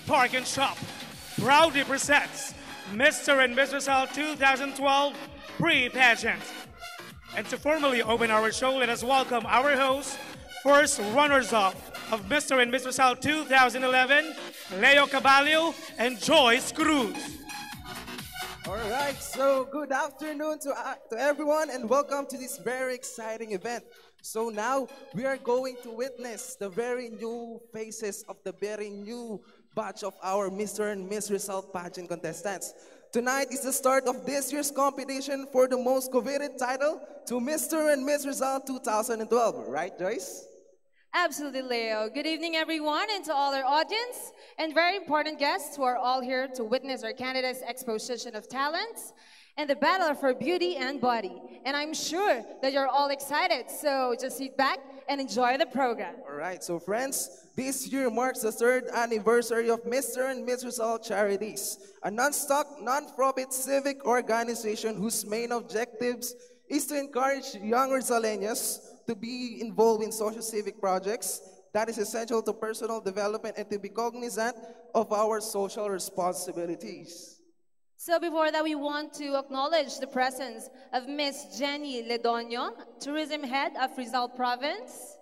Park and Shop proudly presents Mr. and Mrs. L 2012 Pre-Pageant. And to formally open our show, let us welcome our hosts, first runners-up of Mr. and Mrs. L 2011, Leo Caballo and Joyce Cruz. All right, so good afternoon to everyone and welcome to this very exciting event. So now we are going to witness the very new faces of the very new batch of our Mr. and Miss Result pageant contestants. Tonight is the start of this year's competition for the most coveted title to Mr. and Miss Result 2012. Right, Joyce? Absolutely, Leo. Good evening, everyone, and to all our audience and very important guests who are all here to witness our candidates' exposition of talents and the battle for beauty and body. And I'm sure that you're all excited, so just sit back and enjoy the program. All right, so friends, this year marks the third anniversary of Mr. and Miss Result Charities, a non-stock, non-profit civic organization whose main objectives is to encourage young Rizaleños to be involved in social civic projects that is essential to personal development and to be cognizant of our social responsibilities. So before that, we want to acknowledge the presence of Miss Jenny Ledonio, Tourism Head of Rizal Province,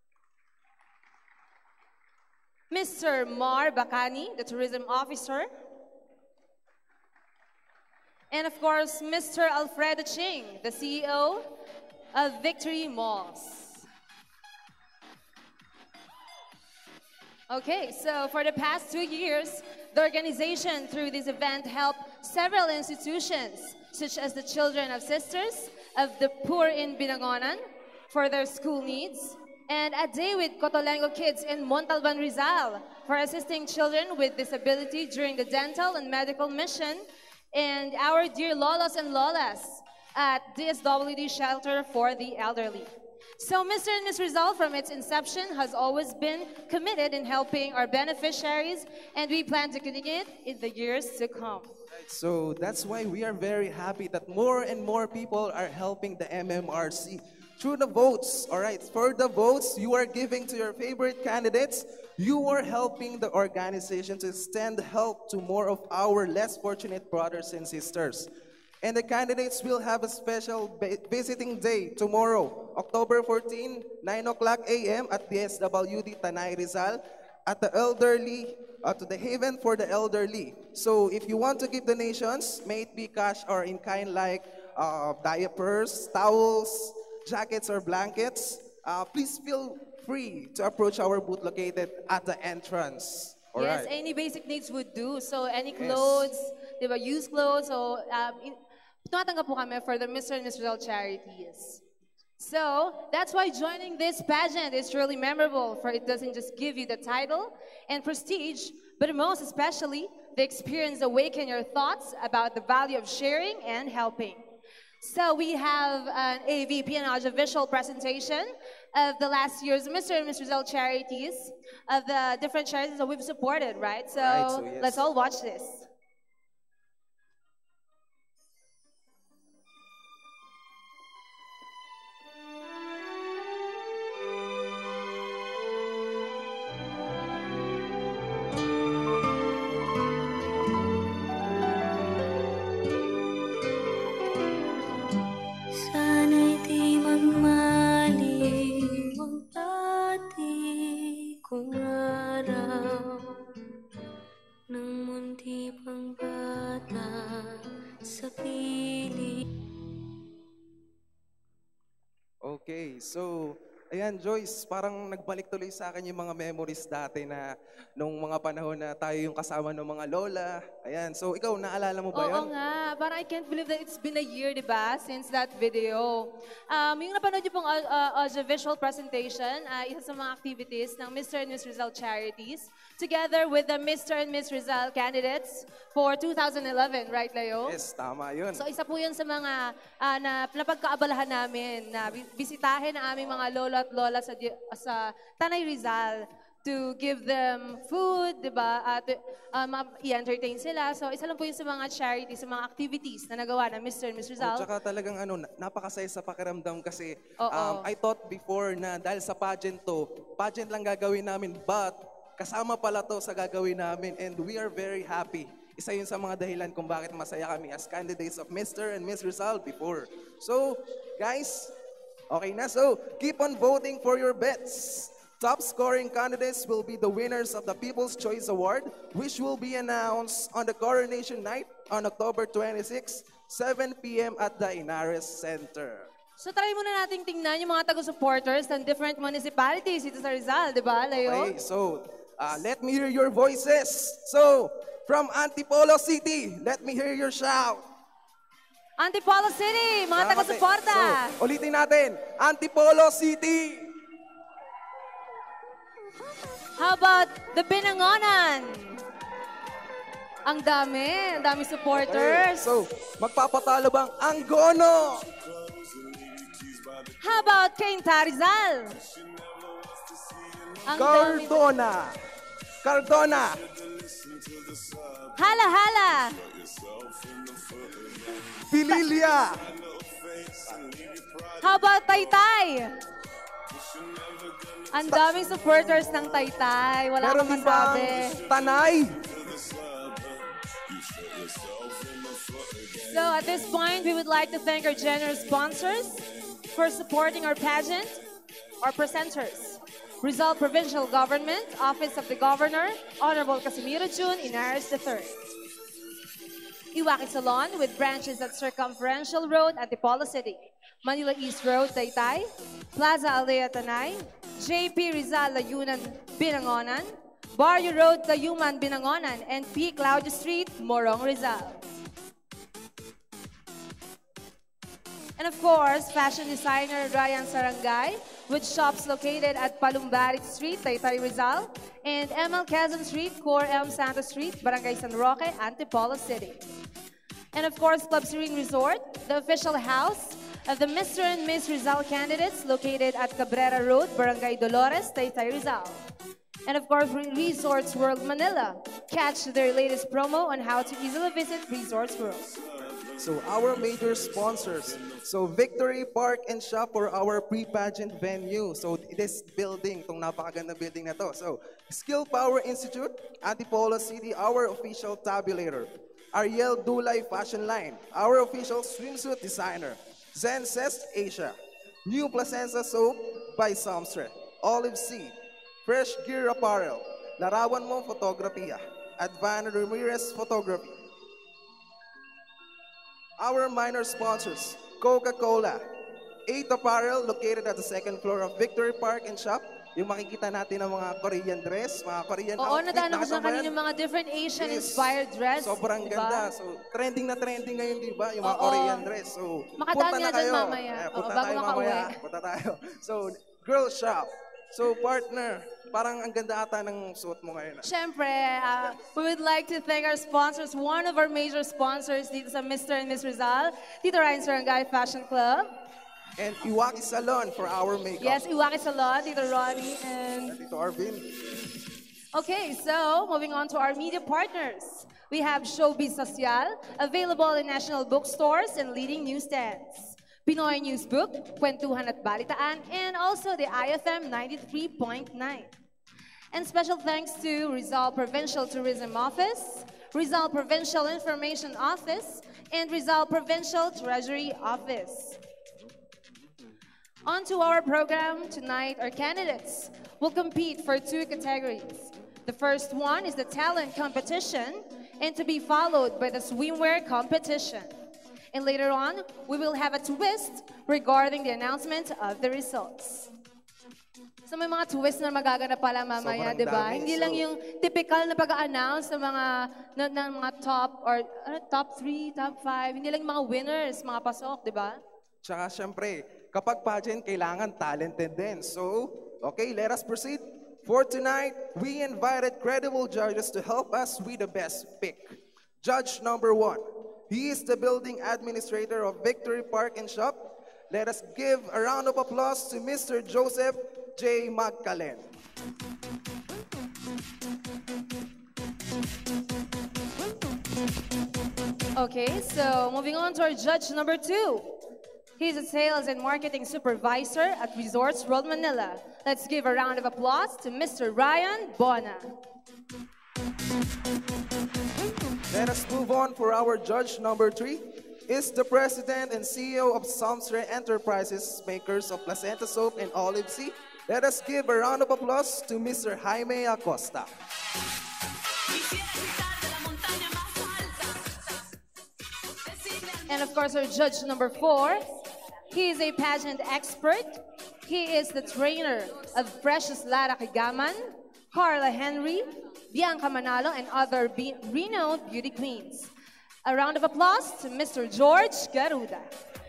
Mr. Mar Bacani, the Tourism Officer, and of course, Mr. Alfredo Ching, the CEO of Victory Malls. Okay, so for the past 2 years, the organization through this event helped several institutions, such as the Children of Sisters of the Poor in Binangonan for their school needs, and A Day with Cotolengo Kids in Montalban, Rizal for assisting children with disability during the dental and medical mission, and our dear Lolos and Lolas at DSWD Shelter for the Elderly. So Mr. and Miss Rizal from its inception has always been committed in helping our beneficiaries, and we plan to continue it in the years to come. So that's why we are very happy that more and more people are helping the MMRC through the votes. All right, for the votes you are giving to your favorite candidates, you are helping the organization to extend help to more of our less fortunate brothers and sisters. And the candidates will have a special visiting day tomorrow, October 14, 9 o'clock a.m. at DSWD Tanay Rizal at the elderly, to the Haven for the Elderly. So if you want to give donations, may it be cash or in kind like diapers, towels, jackets or blankets, please feel free to approach our booth located at the entrance. All yes, right. any basic needs would do. So any clothes, diba, used clothes, so tumatanggap po kami for the Mr. and Miss Rizal charities. So that's why joining this pageant is truly memorable, for it doesn't just give you the title and prestige, but most especially the experience awaken your thoughts about the value of sharing and helping. So we have an AVP and audiovisual presentation of the last year's Mr. and Miss Rizal charities, of the different charities that we've supported, right? So, yes. Let's all watch this. Sana'y di magmaliw ang dati kong araw ng munti pang bata sa piling. Okay, so ayan Joyce, parang nagbalik tuloy sa akin yung mga memories dati na nung mga panahon na tayo yung kasama ng mga lola. Ayan, so ikaw, naalala mo ba Oo yun? nga, parang I can't believe that it's been a year, di ba, since that video. Yung napanood niyo pong audiovisual presentation, isa sa mga activities ng Mr. and Miss Rizal Charities, together with the Mr. and Miss Rizal candidates for 2011, right, Leo? Yes, tama yun. So isa po yun sa mga napagkaabalahan namin na bisitahin ang aming mga lolo at lola sa Tanay Rizal to give them food, di ba? At i-entertain sila. So isa lang po yun sa mga charities, sa mga activities na nagawa ng Mr. and Miss Rizal. Tsaka talagang napakasaya sa pakiramdam kasi Oo. I thought before na dahil sa pageant to, pageant lang gagawin namin, but kasama pala to sa gagawin namin and we are very happy. Isa yun sa mga dahilan kung bakit masaya kami as candidates of Mr. and Miss Rizal before. So, guys, okay na. So, keep on voting for your bets. Top scoring candidates will be the winners of the People's Choice Award, which will be announced on the Coronation Night on October 26, 7 p.m. at the Inares Center. So try muna nating tingnan yung mga taga-supporters ng different municipalities dito sa Rizal, di ba, Leo? Okay, so let me hear your voices. So, from Antipolo City, let me hear your shout. Antipolo City, mga taga-suporta. So, ulitin natin, Antipolo City. How about the Binangonan? Ang dami supporters. Okay, so, magpapatalo bang Angono? How about Cainta Rizal? Ang dami. Cardona. Hala. Pililia. How about Taytay? Ang daming supporters ng Taytay. Wala Meron akong din bang masabi. Tanay? So at this point, we would like to thank our generous sponsors for supporting our pageant, our presenters. Rizal Provincial Government, Office of the Governor, Honorable Casimiro Jun, Inares III. Iwaki Salon with branches at Circumferential Road, Antipolo City. Manila East Road, Taytay. Plaza Alea, Tanay. JP Rizal, Layunan, Binangonan. Barrio Road, Tayuman, Binangonan. And P. Claudio Street, Morong, Rizal. And of course, fashion designer Ryan Sarangay with shops located at Palumbarit Street, Taytay, Rizal. And ML Quezon Street, Core M. Santos Street, Barangay San Roque, Antipolo City. And of course, Club Serene Resort, the official house of the Mr. and Miss Rizal candidates located at Cabrera Road, Barangay Dolores, Taytay, Rizal. And of course, Resorts World Manila. Catch their latest promo on how to easily visit Resorts World. So our major sponsors. So Victory Park and Shop for our pre-pageant venue. So this building, itong napakaganda building na to. So Skill Power Institute, Antipolo City, our official tabulator. Ariel Dulay Fashion Line, our official swimsuit designer. Zen Zest Asia, New Placenza Soap by Samstre, Olive Seed, Fresh Gear Apparel, Larawan Mo Fotografia, Advan Ramirez Photography. Our minor sponsors, Coca-Cola, 8 Apparel located at the second floor of Victory Park and Shop. Yung makikita natin ng mga Korean dress, mga Korean Oo, outfit. nadaan ako sa kanilang mga different Asian-inspired dress. Sobrang diba? ganda. So, trending na trending ngayon, di ba? Yung mga Korean dress. So, Makadaan punta nga na dyan kayo. mamaya. Punta Bago tayo makauwi. mamaya. Punta tayo. So, Girl Shop. So, partner, parang ang ganda ata ng suot mo ngayon. Siyempre, we would like to thank our sponsors. One of our major sponsors dito sa Mr. and Miss Rizal, Tito Ryan Sarangay Fashion Club. And Iwaki Salon for our makeup. Yes, Iwaki Salon, Tito Ronnie, and Tito Arvin. Okay, so moving on to our media partners. We have Showbiz Social, available in national bookstores and leading newsstands. Pinoy Newsbook, Kwentuhan at Balitaan, and also the IFM 93.9. And special thanks to Rizal Provincial Tourism Office, Rizal Provincial Information Office, and Rizal Provincial Treasury Office. On to our program tonight, our candidates will compete for 2 categories. The first one is the talent competition, and to be followed by the swimwear competition. And later on, we will have a twist regarding the announcement of the results. So may mga twist na magaganap pala mamaya, di ba? Hindi lang yung typical na pag-announce ng mga top or top 3, top 5. Hindi lang yung mga winners, mga pasok, di ba? Tsaka syempre, kapag pageant, kailangan talented din. So, okay, let us proceed. For tonight, we invited credible judges to help us with the best pick. Judge number 1. He is the building administrator of Victory Park and Shop. Let us give a round of applause to Mr. Joseph J. Magcalen. Okay, so moving on to our judge number 2. He's a sales and marketing supervisor at Resorts World Manila. Let's give a round of applause to Mr. Ryan Bona. Let us move on for our judge number 3. Is the president and CEO of Samsre Enterprises, makers of Placenta Soap and Olive Sea. Let us give a round of applause to Mr. Jaime Acosta. And of course, our judge number 4. He is a pageant expert. He is the trainer of Precious Lara Kigaman, Carla Henry, Bianca Manalo, and other renowned beauty queens. A round of applause to Mr. George Garuda.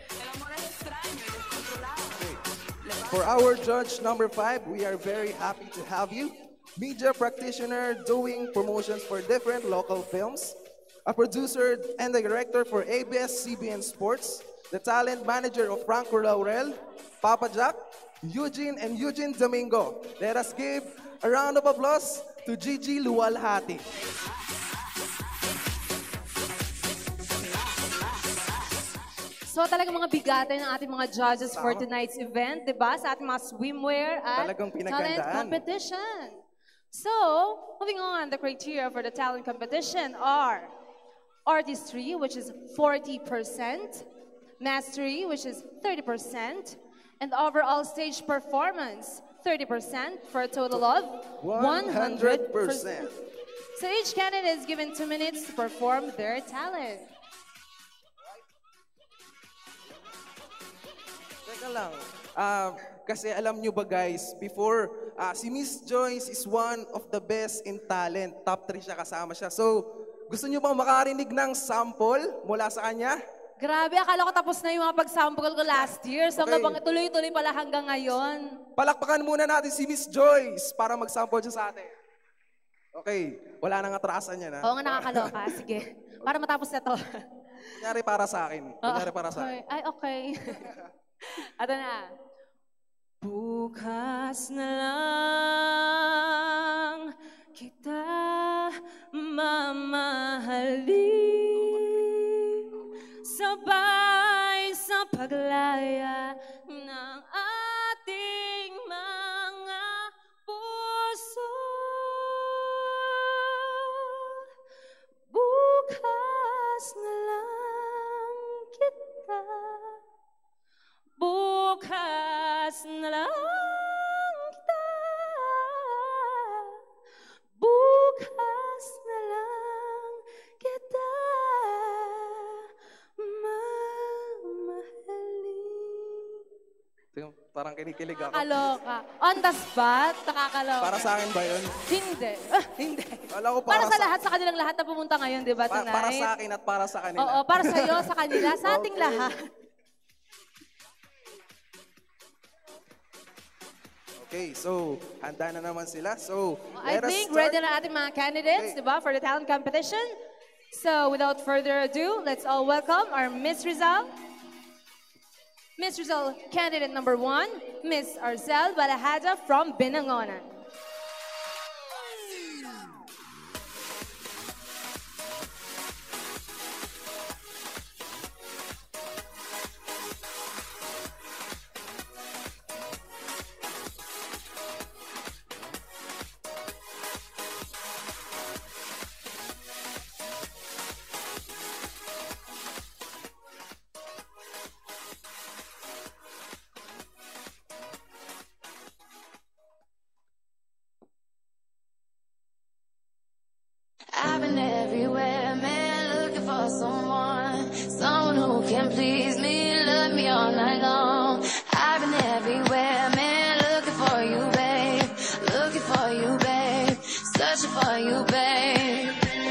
For our judge number 5, we are very happy to have you. Media practitioner doing promotions for different local films, a producer and the director for ABS-CBN Sports, the talent manager of Franco Laurel, Papa Jack, Eugene and Eugene Domingo. Let us give a round of applause to Gigi Luwalhati. So talagang mga bigatan ng ating mga judges for tonight's event, di ba? Sa ating mga swimwear at talent competition. So, moving on, the criteria for the talent competition are artistry, which is 40%, mastery, which is 30%, and overall stage performance, 30%, for a total of 100%. So each candidate is given 2 minutes to perform their talent. Teka lang, kasi alam nyo ba guys, before, si Miss Joyce is one of the best in talent. Top 3 siya, kasama siya. So, gusto nyo bang makarinig ng sample mula sa kanya? Grabe, akala ko tapos na yung mga pag-sample ko last year. So, okay, tuloy-tuloy pala hanggang ngayon. Palakpakan muna natin si Miss Joyce para mag-sample siya sa atin. Okay, wala nang atrasan yan, ha? Oo nga, nakakaloka. Sige, para matapos na to. Kunyari para sa akin. Kunyari para sa akin. Ay, okay. Ato na. Bukas na lang kita mamahalin, sabay sa paglaya ng ating mga puso. Bukas na lang kita, bukas na lang kita, bukas na lang kita mamahalin. Parang kinikilig ako. Nakakaloka. On the spot, nakakaloka. Para sa akin ba yun? Hindi. Hindi. Alam ko Para sa lahat, sa kanilang lahat na pumunta ngayon, di ba, tonight? Para sa akin at para sa kanila. Oo, para sa iyo, sa kanila, sa ating lahat. Okay, so handa na naman sila. So, I think ready na ating mga candidates, di ba, for the talent competition. So, without further ado, let's all welcome our Miss Rizal. Miss Rizal, candidate number 1, Miss Arcel Balahada from Binangonan. I've been everywhere, man, looking for someone who can please me, love me all night long. I've been everywhere, man, looking for you, babe, searching for you, babe.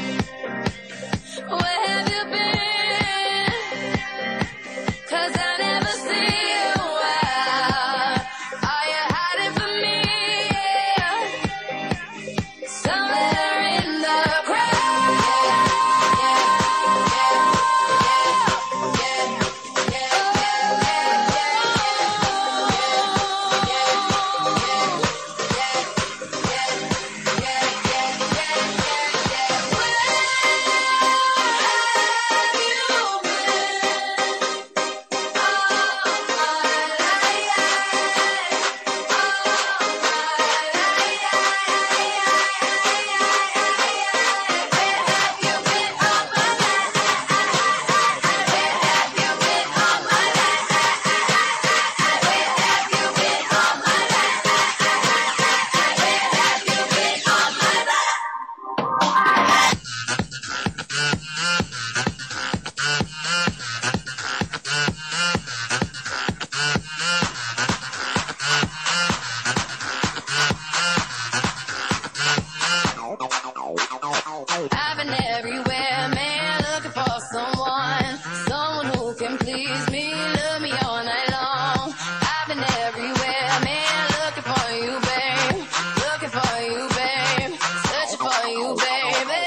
Where have you been? 'Cause I never see you out. Are you hiding from me? Somewhere in the I've been everywhere, man, looking for someone who can please me, love me all night long. I've been everywhere, man, looking for you, babe, searching for you, baby.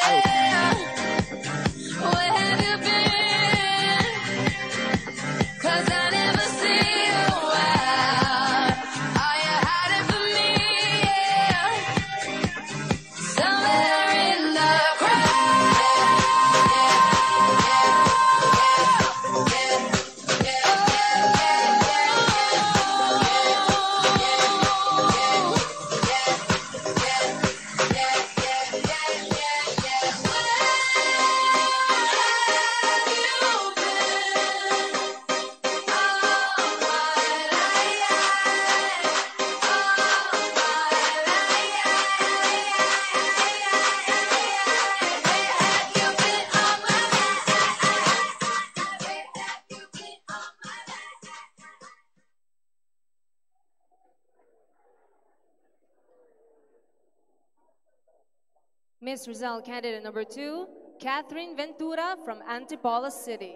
Where have you been? 'Cause I never see you out. Are you hiding from me? Yeah. Somewhere in the Miss Rizal candidate number 2, Catherine Ventura from Antipolo City.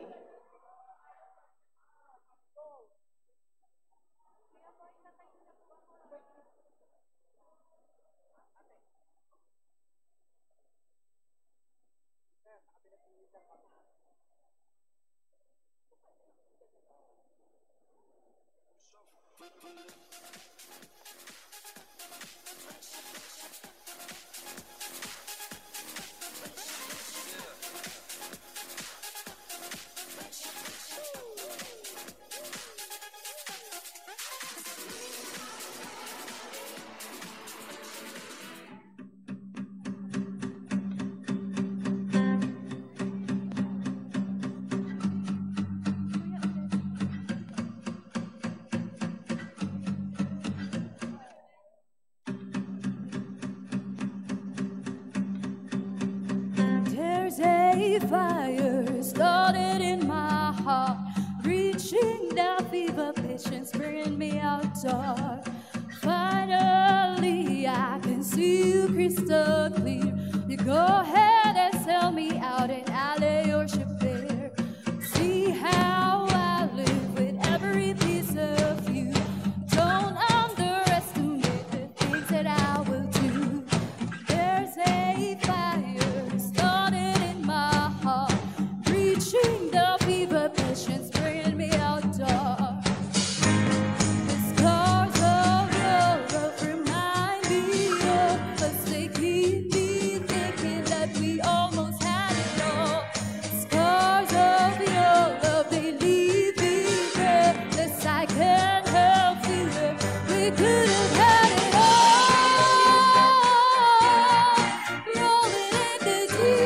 There's a fire started in my heart, reaching the fever pitch and spraying me out dark. Finally, I can see you crystal clear. You go ahead and sell me out, and I'll lay your ship bare. See how I live with every piece of you. Don't underestimate the things that I will do. There's a fire started in my heart, reaching the fever pitch and spraying me out dark. The scars of your love remind me of us. They keep me thinking that we almost had it all. Scars of your love, they leave me breathless. I can't help feeling we could have had it all. Rolling in the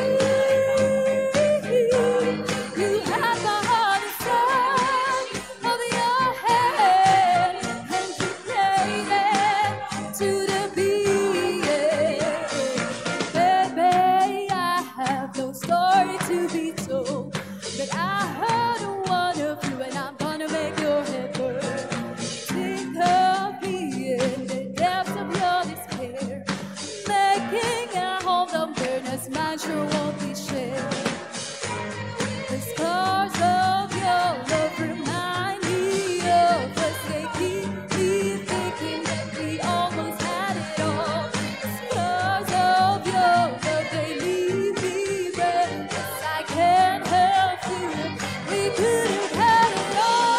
deep, you had my heart inside of your head, and you played it to the beat. Baby, I have no story to be told, but I heard one of you, and I'm gonna make your head burn. Think of me in the depths of your despair, making a home don't burn as mine sure won't be shared. The scars of your love remind me of us. They keep me thinking that we almost had it all. The scars of your love, they leave me breathless. I can't help feeling we could have had it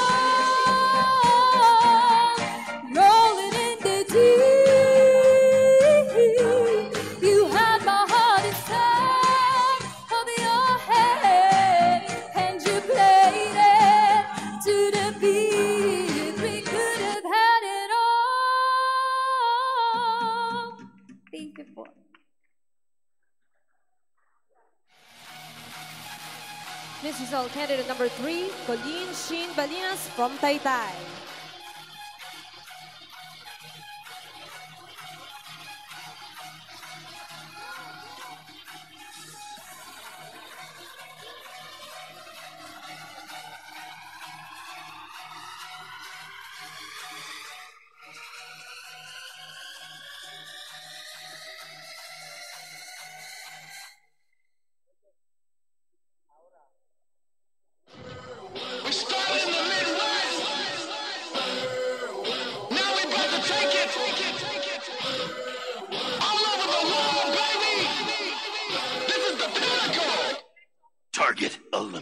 all. Rolling in the deep, you had my heart inside of your head, and you played it to the beat. We could have had it all. Thank you po. Miss Rizal candidate number 3, Colleen Sheen Balinas from Taytay.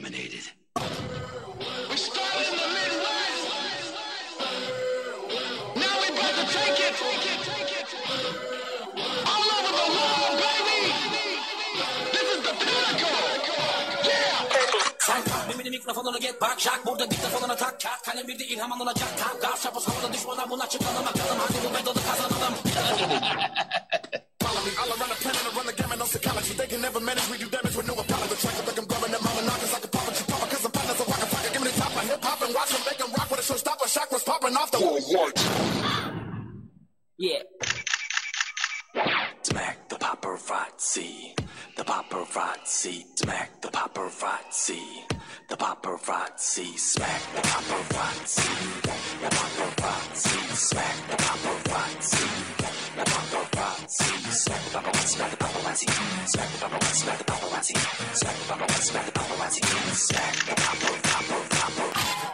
eliminated. We started in the Midwest. Now we about to take it. All over the world, baby. This is the pinnacle. Yeah. Mimini mikrofonuna get back şak. Burada diktafonuna tak kağıt. Kalem bir de ilham olacak tam. Gaz çapı havada düşmana buna çıkalım. Bakalım hadi bu metodu kazanalım. Follow me all around the planet, I run the gamut, no psychology. They can never manage, we do damage with no apology. Track like I'm grabbing them monopolies like a papa, you papa, cause I'm fine as a rocket pocket. Give me the top of hip hop and watch them, they can rock with a showstopper. Chakras popping off the wall. Yeah. Smack the paparazzi. The paparazzi. Smack the paparazzi. The paparazzi. Smack the paparazzi. The paparazzi. Smack the paparazzi. The paparazzi. Smack the paparazzi. Smack the paparazzi. Smack the paparazzi. Smack the paparazzi. Smack the paparazzi. Smack the paparazzi. Smack the paparazzi.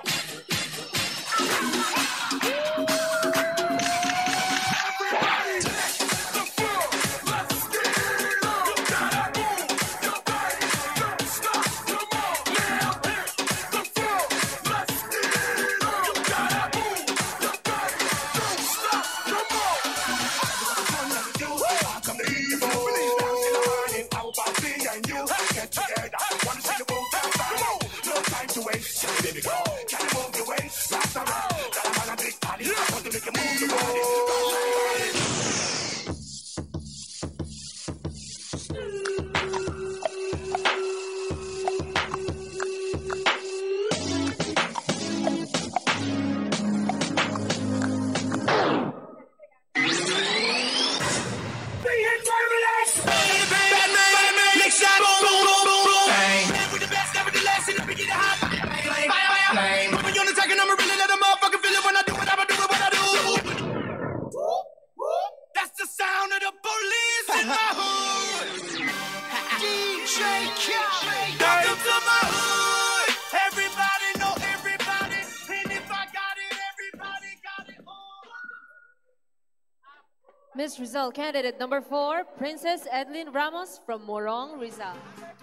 Miss Rizal candidate number 4, Princess Edlin Ramos from Morong, Rizal.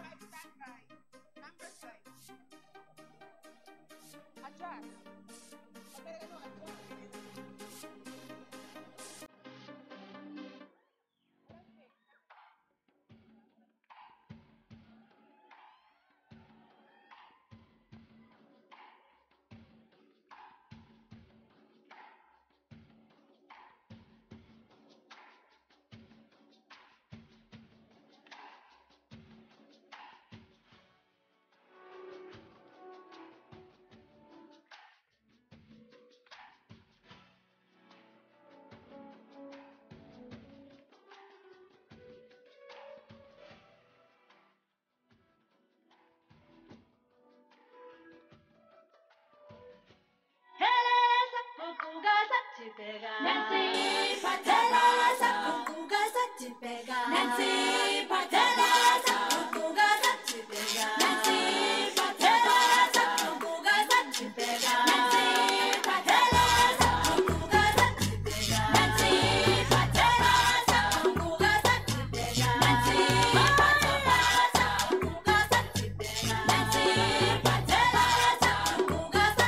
Nancy Patella sa kukuga sa tipega. Nancy Patella sa kukuga sa tipega. Nancy Patella sa kukuga sa tipega. Nancy Patella sa kukuga sa tipega. Nancy Patella sa kukuga sa tipega. Nancy Patella sa kukuga sa tipega. Nancy Patella sa kukuga sa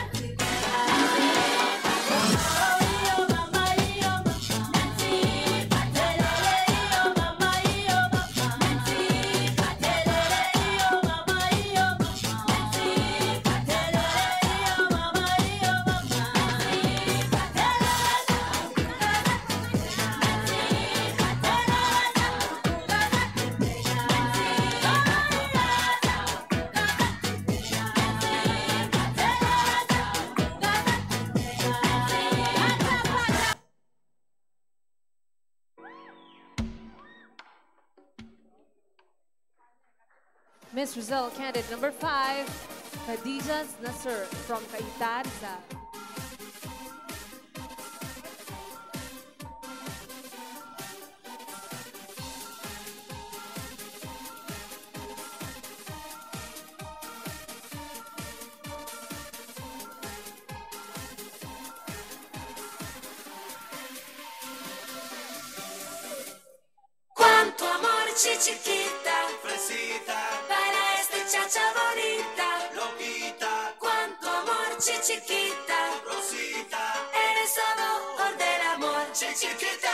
Miss Rizal candidate number 5, Khadija Nasser from Cainta, Rizal. Chiquita, fresita, para esta chacha bonita. chiquita, Rosita, eres sabor del amor, chiquita.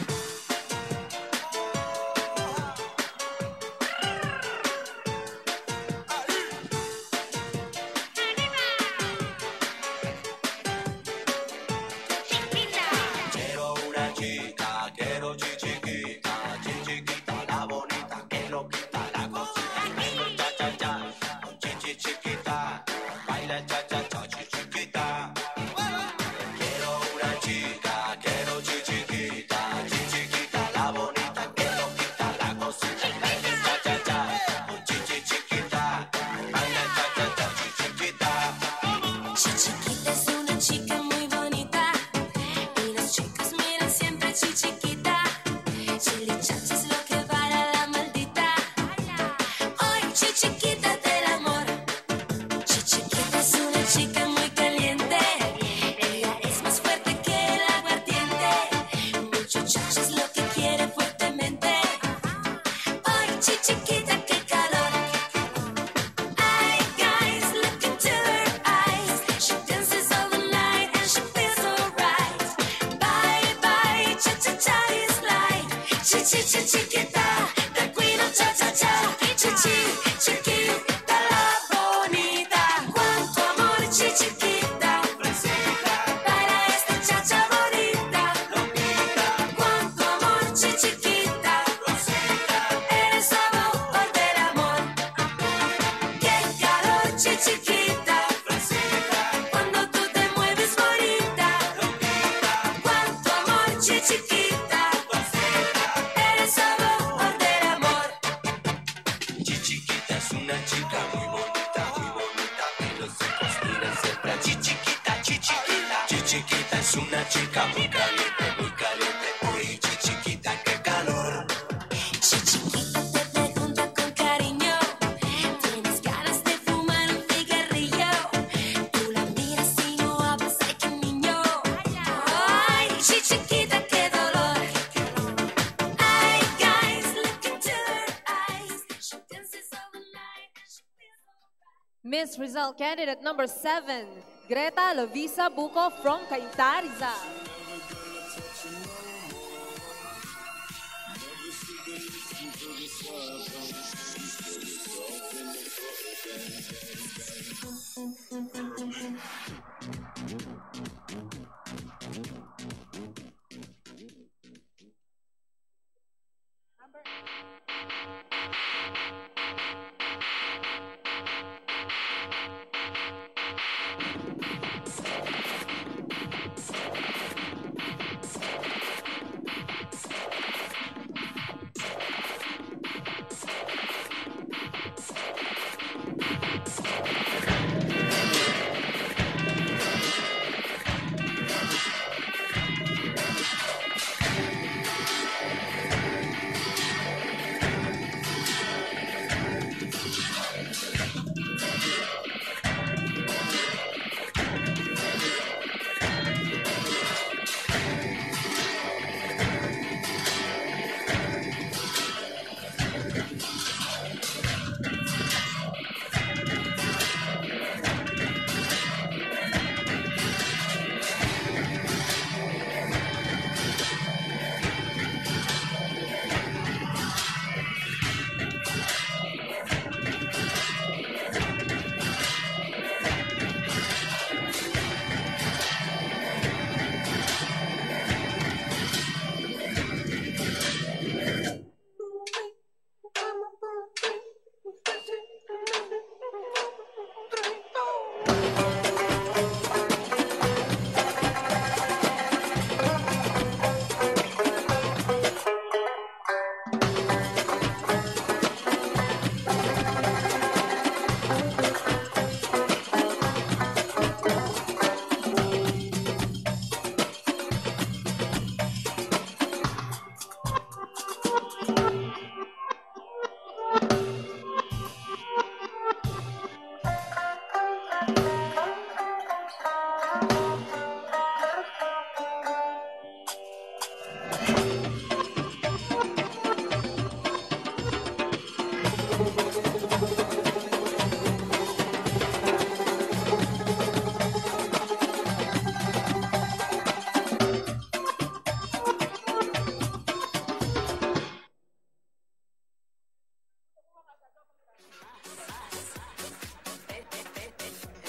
Quiero una chica, quiero chiquita, chiquita, la bonita que lo quita la cosita. Baila cha cha cha, chiquita, baila cha cha cha, chiquita. Quiero una chica, quiero chiquita, chiquita, la bonita que lo quita la cosita. Baila cha cha cha, chiquita, baila cha cha cha, chiquita. Chiquita es una chica muy bonita y las chicas miran siempre chiquita. Chili chacha es lo que para la maldita. Hoy chiquita del amor. Chiquita es una chica muy caliente. Ella es más fuerte que el aguardiente. Mucho chacha es lo que quiere fuertemente. Hoy chiquita qué calor. Ay, guys, look into her eyes. She dances all the night and she feels alright. Bye bye, cha cha cha is life. Chiquita, the queen of cha cha cha. Chiquita la bonita. Cuánto amor, chiquita. Para esta chacha bonita. Cuánto amor, chiquita. Eres sabor del amor. Qué calor, chiquita. Cuando tú te mueves bonita. Cuánto amor, chiquita. Eres sabor del amor. Chiquita es una chica muy bonita, que los ojos miran siempre. Chiquita, chiquita es una chica muy caliente, uy, chiquita, qué calor. Chiquita te pregunta con cariño. Tienes ganas de fumar un cigarrillo. Tú la miras y no hablas, ay qué niño. Ay, chiquita qué dolor. Ay, guys, look into her eyes. She dances all the night and she feels alright. Miss Rizal candidate number 7, Greta Lovisa Buco from Cainta, Rizal.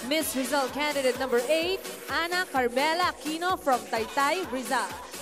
Miss Rizal candidate number 8, Ana Carmela Aquino from Taytay, Rizal.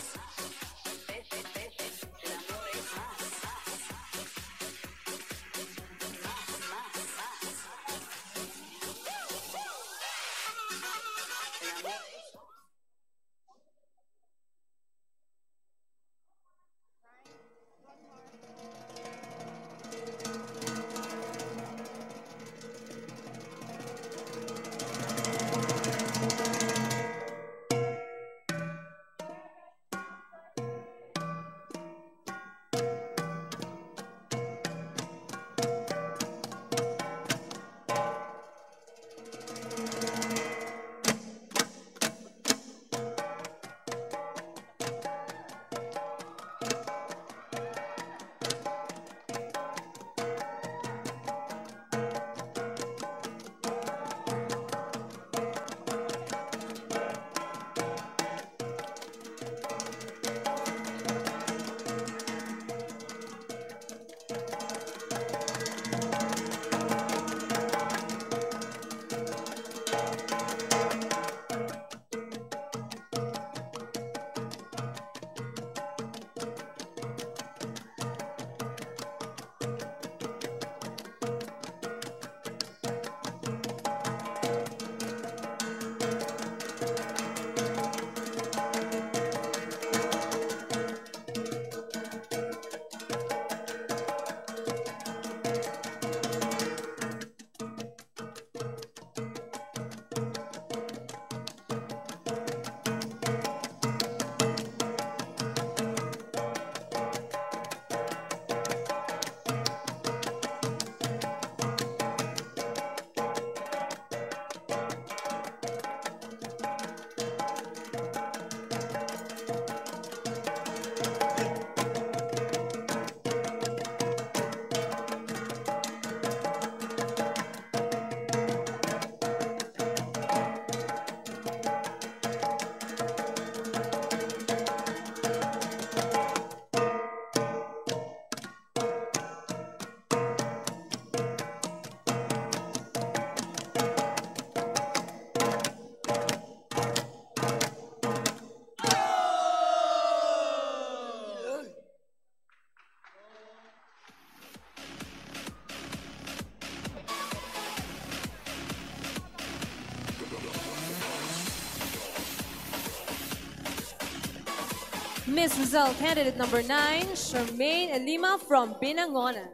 Miss Rizal candidate number 9, Charmaine Elima from Binangonan.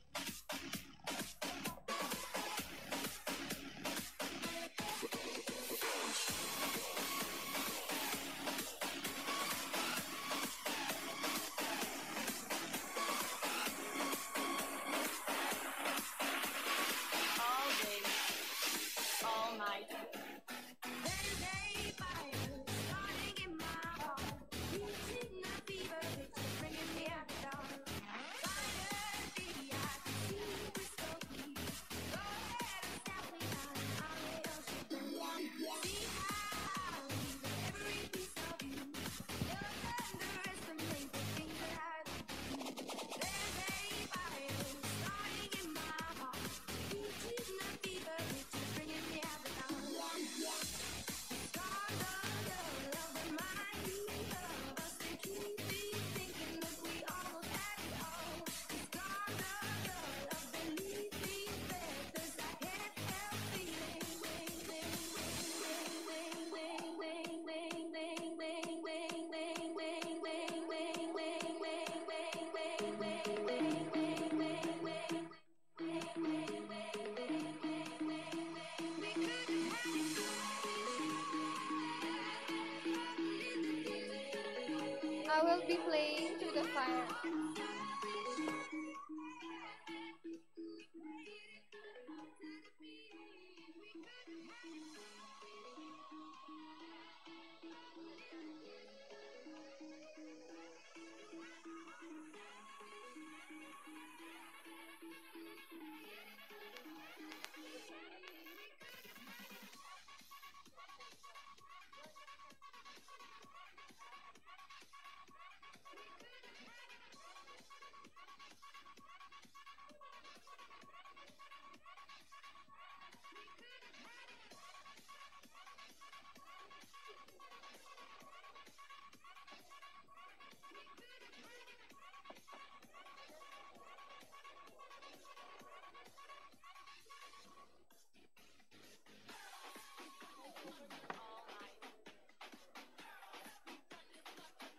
I will be playing to the fire.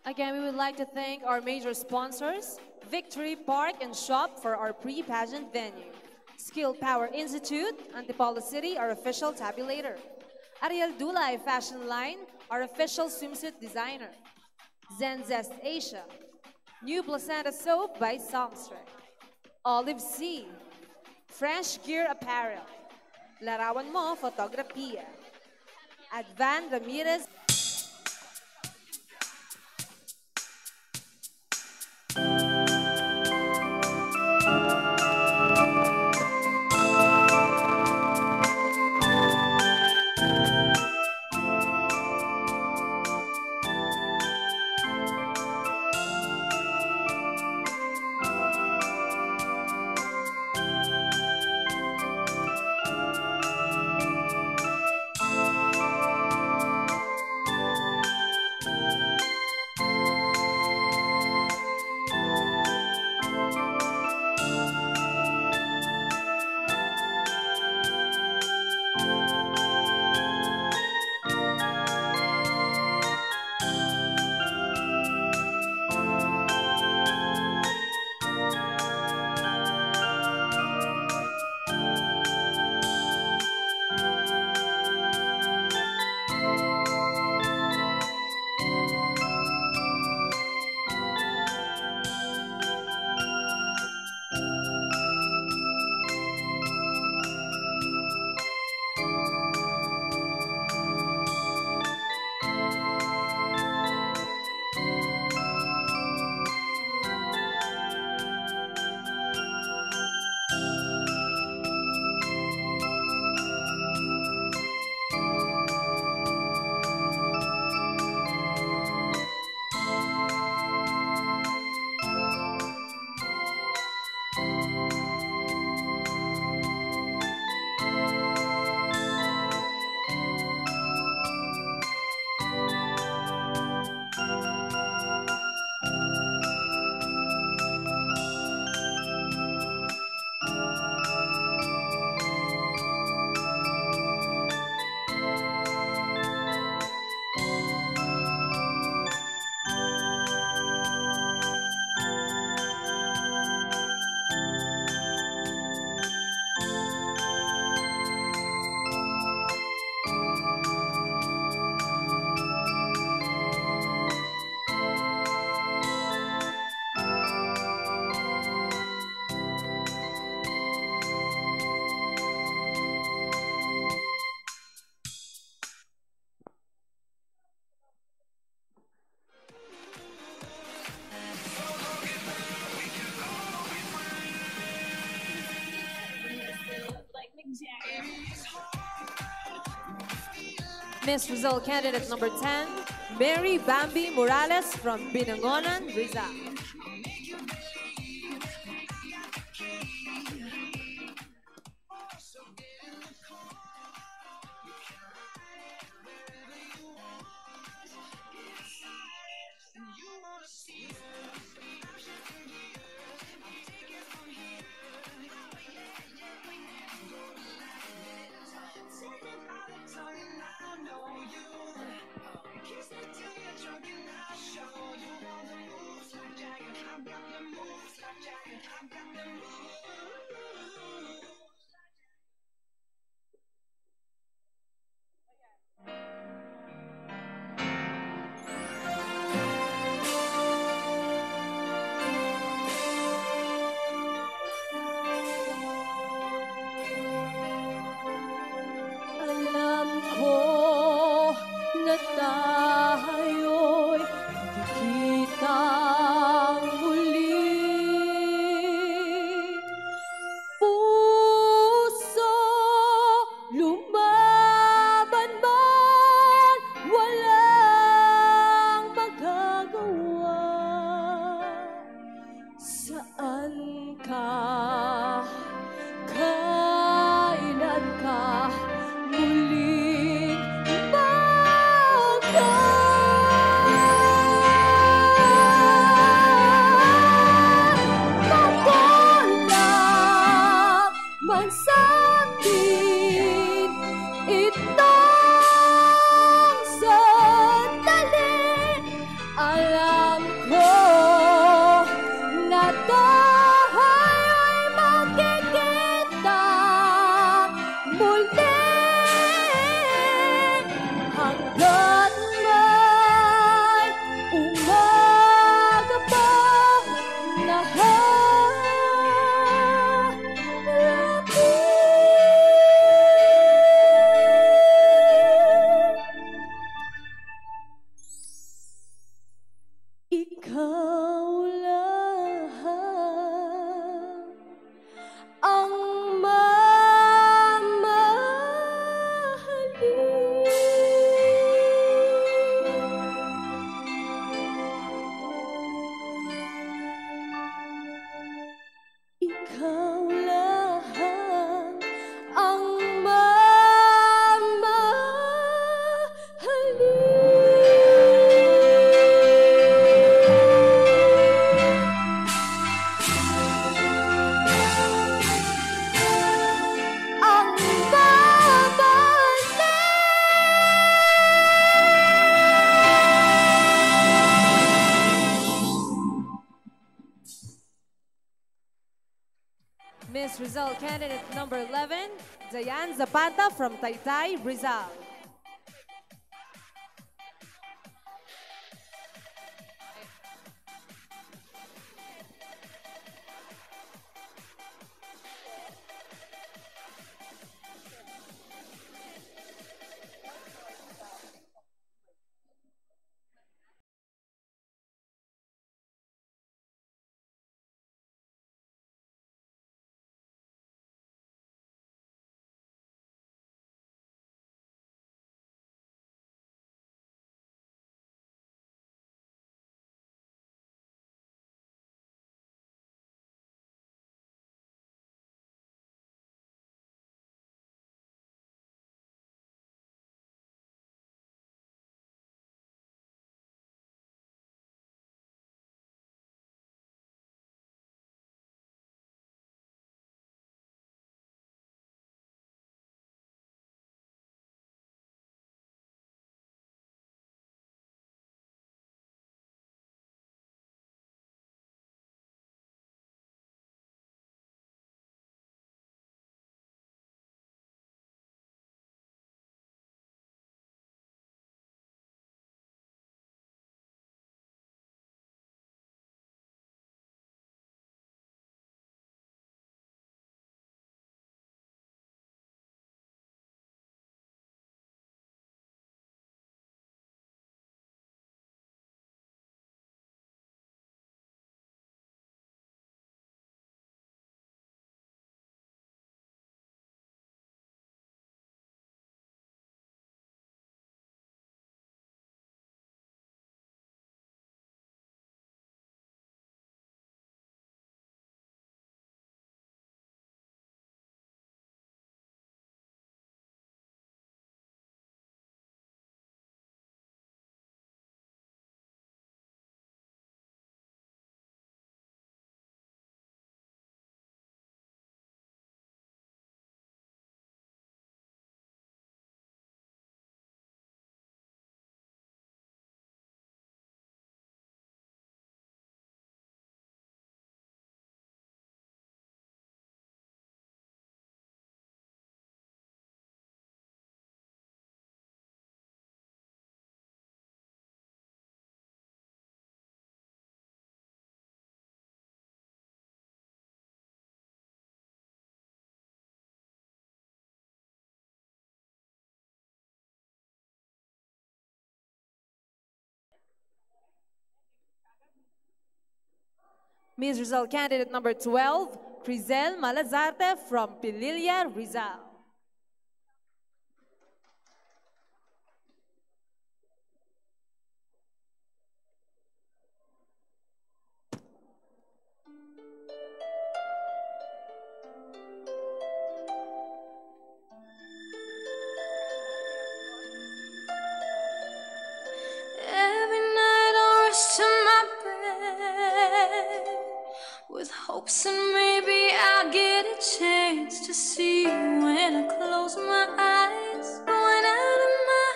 Again, we would like to thank our major sponsors, Victory Park and Shop for our pre-pageant venue, Skill Power Institute, Antipolo City, our official tabulator, Ariel Dulay Fashion Line, our official swimsuit designer, Zen Zest Asia, New Placenta Soap by Songstress, Olive Sea, Fresh Gear Apparel, Larawan Mo Fotografia, Advan Ramirez. Miss Rizal candidate number 10, Mary Bambi Morales from Binangonan, Rizal. Alam ko na tayo'y magkikitang muli. Puso, lumaban man, walang magagawa. Saan ka? Kailan ka muling mawalan man sa atin itong sandali. Alam Miss Rizal candidate number 11, Dayan Zapata from Taytay, Rizal. Miss Rizal candidate number 12, Crizel Malazarte from Pililla, Rizal. Every night I rush to my bed with hopes that maybe I'll get a chance to see you when I close my eyes, going out of my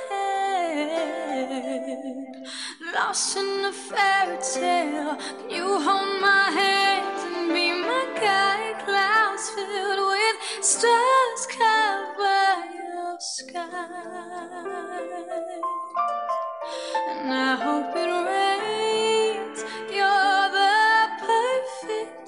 head, lost in a fairy tale. Can you hold my hands and be my guide? Clouds filled with stars cover your sky. And I hope it rains. You're the perfect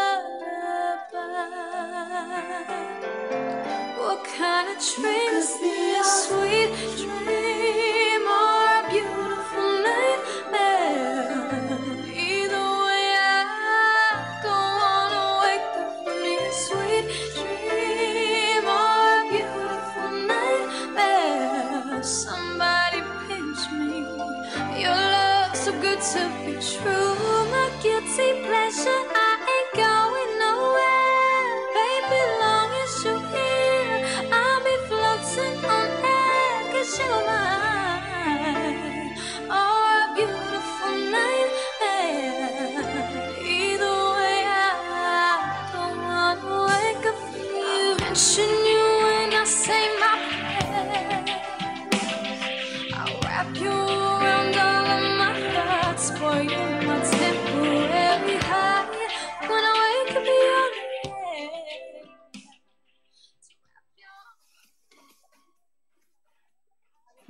lullaby. What kind of dream is this? Sweet dream or a beautiful nightmare? Either way, I don't wanna wake up from your sweet dream or a beautiful nightmare. Somebody pinch me. Your love's so good to be true. My guilty pleasure, I ain't going nowhere. Baby, long as you're here, I'll be floating on air. 'Cause you're mine. Oh, a beautiful nightmare. Either way, I don't wanna wake up from you. Mention you when I say my prayers. I'll wrap you around all of my thoughts, spoil you my temporary high. When I wake up, you're there.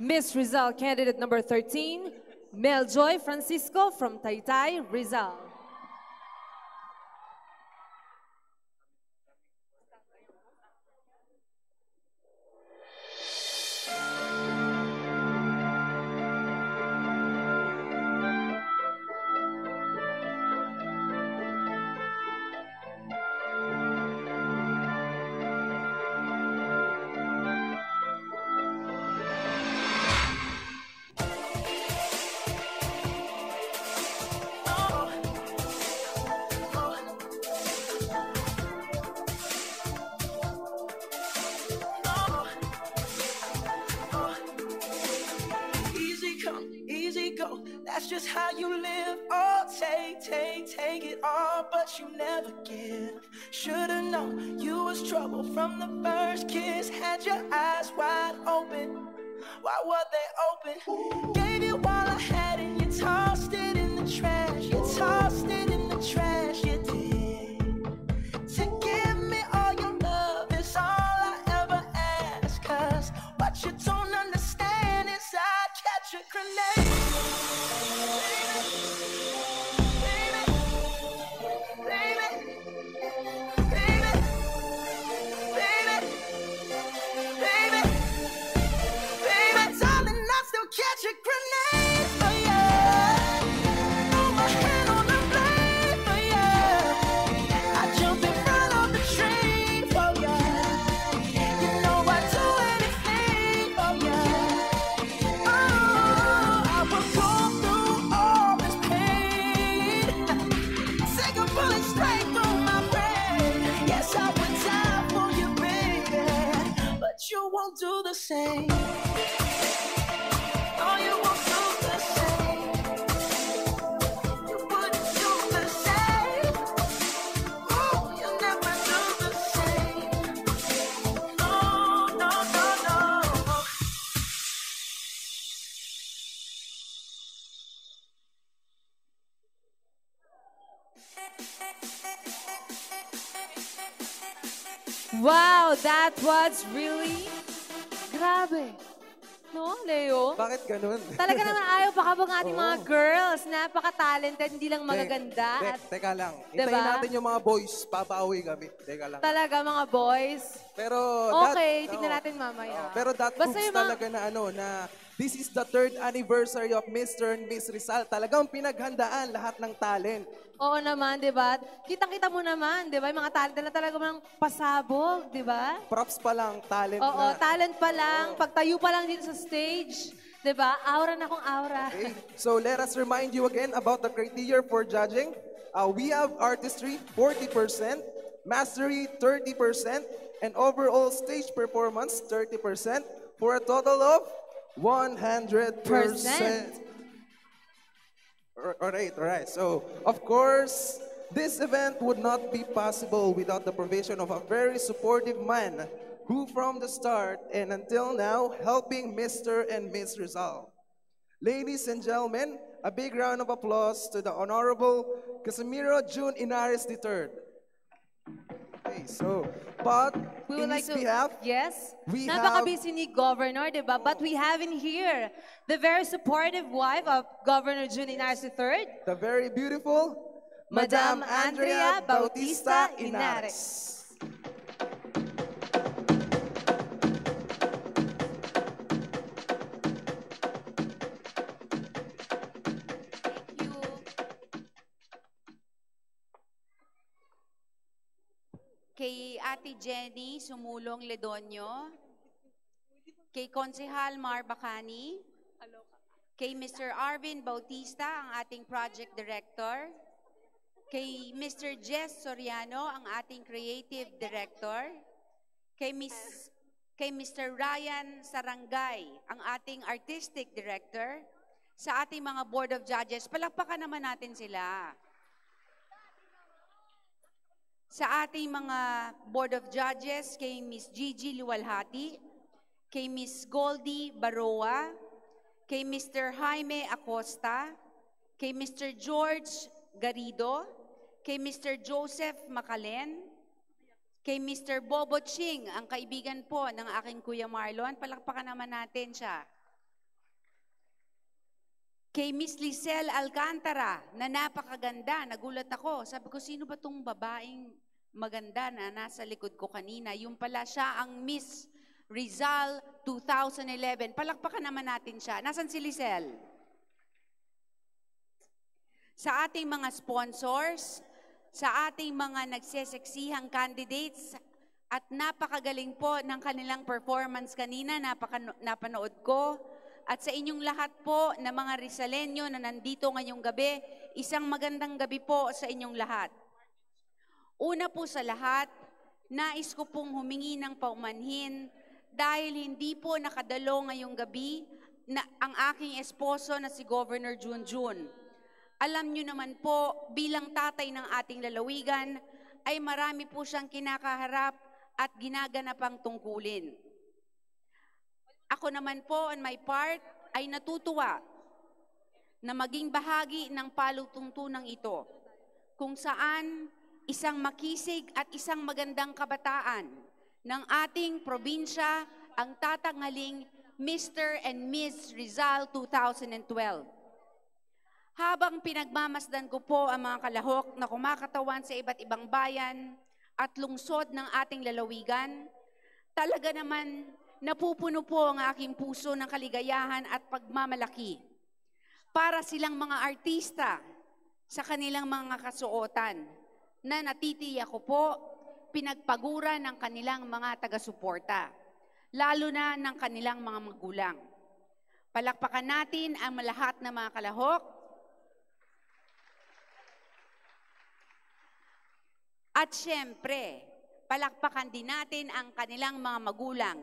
Miss Rizal candidate number 13, Meljoy Francisco from Taytay, Rizal. Easy come, easy go. That's just how you live. Oh, take it all, but you never give. Should've known you was trouble from the first kiss. Had your eyes wide open. Why were they open? Gave you all I had and you tossed it in the trash. You tossed it in the trash. You did. To give me all your love is all I ever ask. 'Cause what you don't understand is I'd catch a grenade. Baby, baby, baby, baby, baby, baby, darling, I still catch a grenade for you. Throw my hand on the blade for you. I jump in front of the train for you. You know I'd do anything for you. Oh, I will go through all this pain. Take a bullet straight through my brain. Yes, I would die for you, baby, but you won't do the same. Oh, you won't do the same. You wouldn't do the same. Oh, you'll never do the same. No, no, no, no. Wow, that was really grabe. No, Leo? Bakit ganun? Talaga naman ayaw pakabang ating mga Oo. girls. Napaka-talented, hindi lang magaganda. At Teka lang. Diba? Hintayin natin yung mga boys. Papawi kami. Teka lang. talaga mga boys. Pero Okay, that, tignan natin mamaya. Pero that Basta proves yung mga- talaga na na this is the 3rd anniversary of Mr. and Miss Rizal. Talagang pinaghandaan lahat ng talent. Oo naman, di ba? Kitang-kita mo naman, di ba? Yung mga talent na talaga mang pasabog, di ba? Props pa lang, talent Oo, na. talent pa lang. Pagtayo pa lang dito sa stage, di ba? Aura na kong aura. Okay. So let us remind you again about the criteria for judging. We have artistry, 40%, mastery, 30%, and overall stage performance, 30%, for a total of 100%. All right. So, of course, this event would not be possible without the provision of a very supportive man who from the start and until now helping Mr. and Miss Rizal. Ladies and gentlemen, a big round of applause to the Honorable Casimiro June Inares III. Okay, so, but We would in like his to, behalf, yes, we napaka-busy ni Governor, di ba? But we have in here the very supportive wife of Governor June Inares III, the very beautiful Madam Andrea Bautista Inares. Kay Ate Jenny Sumulong Ledonyo, kay Konsehal Mar Bacani, kay Mr. Arvin Bautista, ang ating project director, kay Mr. Jess Soriano, ang ating creative director, kay Mr. Ryan Sarangay, ang ating artistic director, sa ating mga board of judges. Palakpakan naman natin sila. Sa ating mga Board of Judges, kay Miss Gigi Luwalhati, kay Miss Goldie Baroa, kay Mr. Jaime Acosta, kay Mr. George Garrido, kay Mr. Joseph Macalen, kay Mr. Bobo Ching, ang kaibigan po ng aking Kuya Marlon. Palakpakan naman natin siya. Kay Miss Lisel Alcantara, na napakaganda. Nagulat ako. Sabi ko, sino ba tong babaeng maganda na nasa likod ko kanina? Yung pala siya ang Miss Rizal 2011. Palakpakan naman natin siya. Nasaan si Lisel? Sa ating mga sponsors, sa ating mga nagseseksihang candidates, at napakagaling po ng kanilang performance kanina, napanood ko. At sa inyong lahat po na mga Rizalenyo na nandito ngayong gabi, isang magandang gabi po sa inyong lahat. Una po sa lahat, nais ko pong humingi ng paumanhin dahil hindi po nakadalo ngayong gabi na ang aking esposo na si Governor Junjun. Alam nyo naman po, bilang tatay ng ating lalawigan, ay marami po siyang kinakaharap at ginaganapang tungkulin. Ako naman po, on my part, ay natutuwa na maging bahagi ng palutuntunang ito, kung saan isang makisig at isang magandang kabataan ng ating probinsya ang tatanghaling Mr. and Miss Rizal 2012. Habang pinagmamasdan ko po ang mga kalahok na kumakatawan sa iba't ibang bayan at lungsod ng ating lalawigan, talaga naman napupuno po ang aking puso ng kaligayahan at pagmamalaki para silang mga artista sa kanilang mga kasuotan na natitiyak ko po pinagpaguran ng kanilang mga taga-suporta, lalo na ng kanilang mga magulang. Palakpakan natin ang lahat ng mga kalahok. At syempre, palakpakan din natin ang kanilang mga magulang.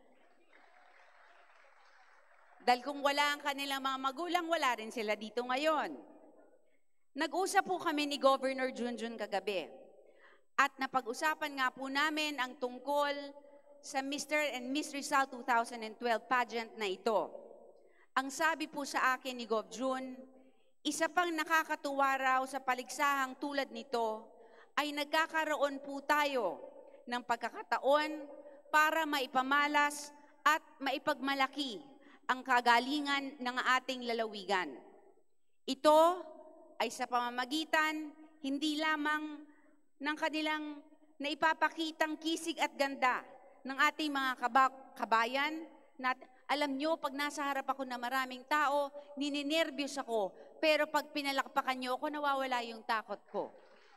Dahil kung wala ang kanilang mga magulang, wala rin sila dito ngayon. Nag-usap po kami ni Governor Junjun kagabi. At napag-usapan nga po namin ang tungkol sa Mr. and Miss Rizal 2012 pageant na ito. Ang sabi po sa akin ni Gov. Jun, isa pang nakakatuwa raw sa paligsahang tulad nito ay nagkakaroon po tayo ng pagkakataon para maipamalas at maipagmalaki ang kagalingan ng ating lalawigan. Ito ay sa pamamagitan hindi lamang ng kanilang naipapakitang kisig at ganda ng ating mga kabayan. Alam nyo, pag nasa harap ako na maraming tao, nininervyos ako. Pero pag pinalakpakan nyo ako, nawawala yung takot ko.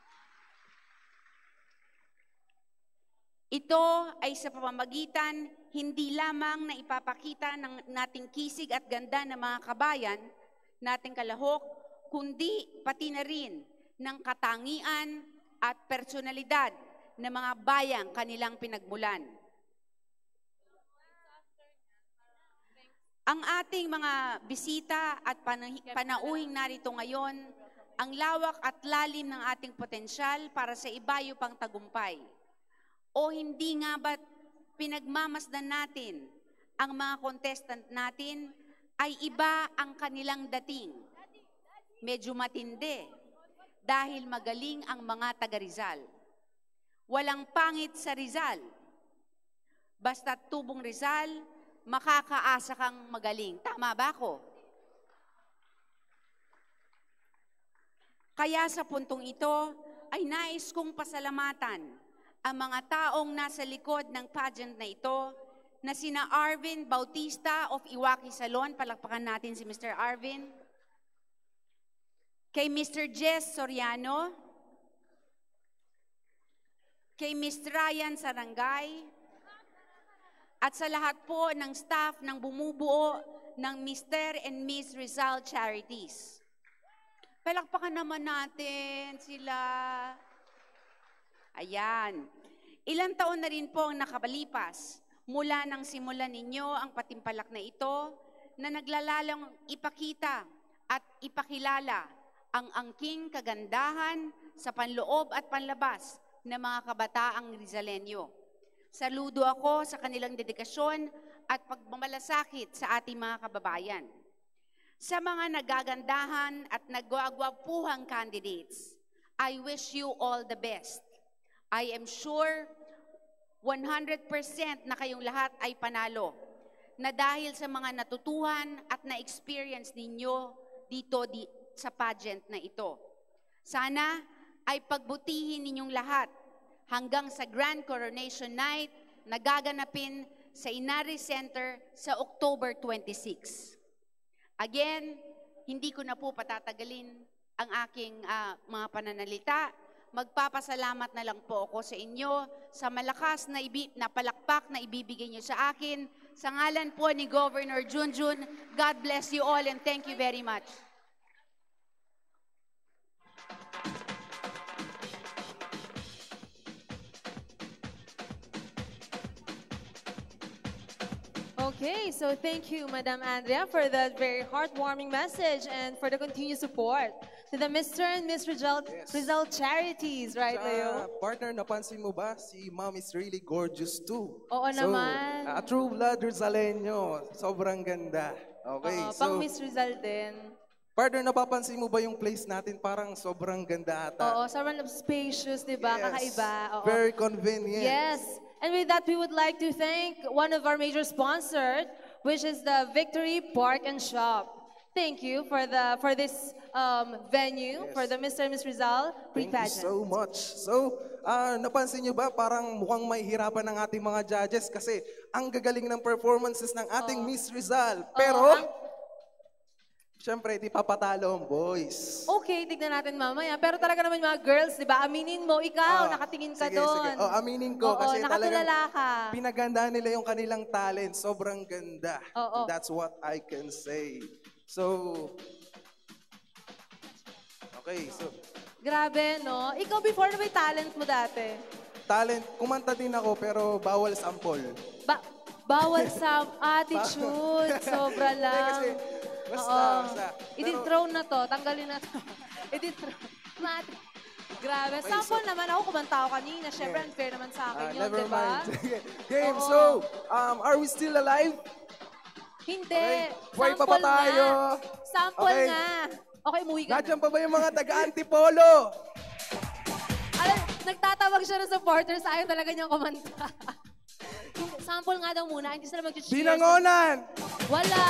Ito ay sa pamamagitan hindi lamang na ipapakita ng nating kisig at ganda ng mga kabayan, nating kalahok, kundi pati na rin ng katangian at personalidad ng mga bayang kanilang pinagmulan. Ang ating mga bisita at panauhing narito ngayon, ang lawak at lalim ng ating potensyal para sa ibayo pang tagumpay. O hindi nga ba't pinagmamasdan natin ang mga contestant natin ay iba ang kanilang dating. Medyo matindi dahil magaling ang mga taga Rizal. Walang pangit sa Rizal. Basta tubong Rizal, makakaasa kang magaling. Tama ba ako? Kaya sa puntong ito ay nais kong pasalamatan ang mga taong nasa likod ng pageant na ito na sina Arvin Bautista of Iwaki Salon. Palakpakan natin si Mr. Arvin. Kay Mr. Jess Soriano. Kay Mr. Ryan Sarangay. At sa lahat po ng staff ng bumubuo ng Mr. and Miss Rizal Charities. Palakpakan naman natin sila. Ayan. Ilang taon na rin po ang nakabalipas mula nang simulan ninyo ang patimpalak na ito na naglalalang ipakita at ipakilala ang angking kagandahan sa panloob at panlabas ng mga kabataang Rizalenyo. Saludo ako sa kanilang dedikasyon at pagmamalasakit sa ating mga kababayan. Sa mga nagagandahan at nagwagwapuhang candidates, I wish you all the best. I am sure 100% na kayong lahat ay panalo na dahil sa mga natutuhan at na-experience ninyo sa pageant na ito. Sana ay pagbutihin ninyong lahat hanggang sa Grand Coronation Night na gaganapin sa Inari Center sa October 26. Again, hindi ko na po patatagalin ang aking mga pananalita. Magpapasalamat na lang po ako sa inyo sa malakas na palakpak na ibibigay niyo sa akin. Sa ngalan po ni Governor Junjun, God bless you all and thank you very much. Okay, so thank you, Madam Andrea, for that very heartwarming message and for the continued support to the Mr. and Miss Rizal charities, right, Leo? Partner, napansin mo ba? Si Mom is really gorgeous too. Oo naman. A true blood Rizaleño. Sobrang ganda. Okay, Oo, pang Miss Rizal din. Partner, napapansin mo ba yung place natin? Parang sobrang ganda ata. Oo, sobrang spacious, di ba? Yes. Kakaiba. Oo. Very convenient. Yes. And with that, we would like to thank one of our major sponsors, which is the Victory Park and Shop. Thank you for this venue, Yes. for the Mr. and Miss Rizal Thank you pre-pageant. so much. So, napansin nyo ba, parang mukhang may hirapan ng ating mga judges kasi ang gagaling ng performances ng ating Miss Rizal. Pero, syempre, di papatalo ang boys. Okay, tignan natin mamaya. Pero talaga naman mga girls, di ba? Aminin mo, ikaw, nakatingin ka Sige, doon. sige. Aminin ko Oo, kasi talagang nakatulala ka. pinaganda nila yung kanilang talent. Sobrang ganda. Oo. That's what I can say. So, okay, so, Grabe, no? Ikaw before na may talent mo dati. talent, kumanta din ako pero bawal sample. Bawal sa attitude. Sobra lang. Kasi, basta. I-dethrone na to. Tanggalin na to. I-dethrone. Grabe. Sample naman ako. Kumanta ako kanina. Siyempre, unfair naman sa akin yun, Never di ba? mind. Game. So, are we still alive? Hindi. Okay. Buhay pa ba Sample tayo? nga. Sample Okay. nga. Okay, umuwi ka Nandiyan na. pa ba yung mga taga-antipolo? Alam, nagtatawag siya ng supporters. Ayaw talaga niyang kumanta. Sample nga daw muna. Hindi sila mag-cheers. Binangonan! Wala.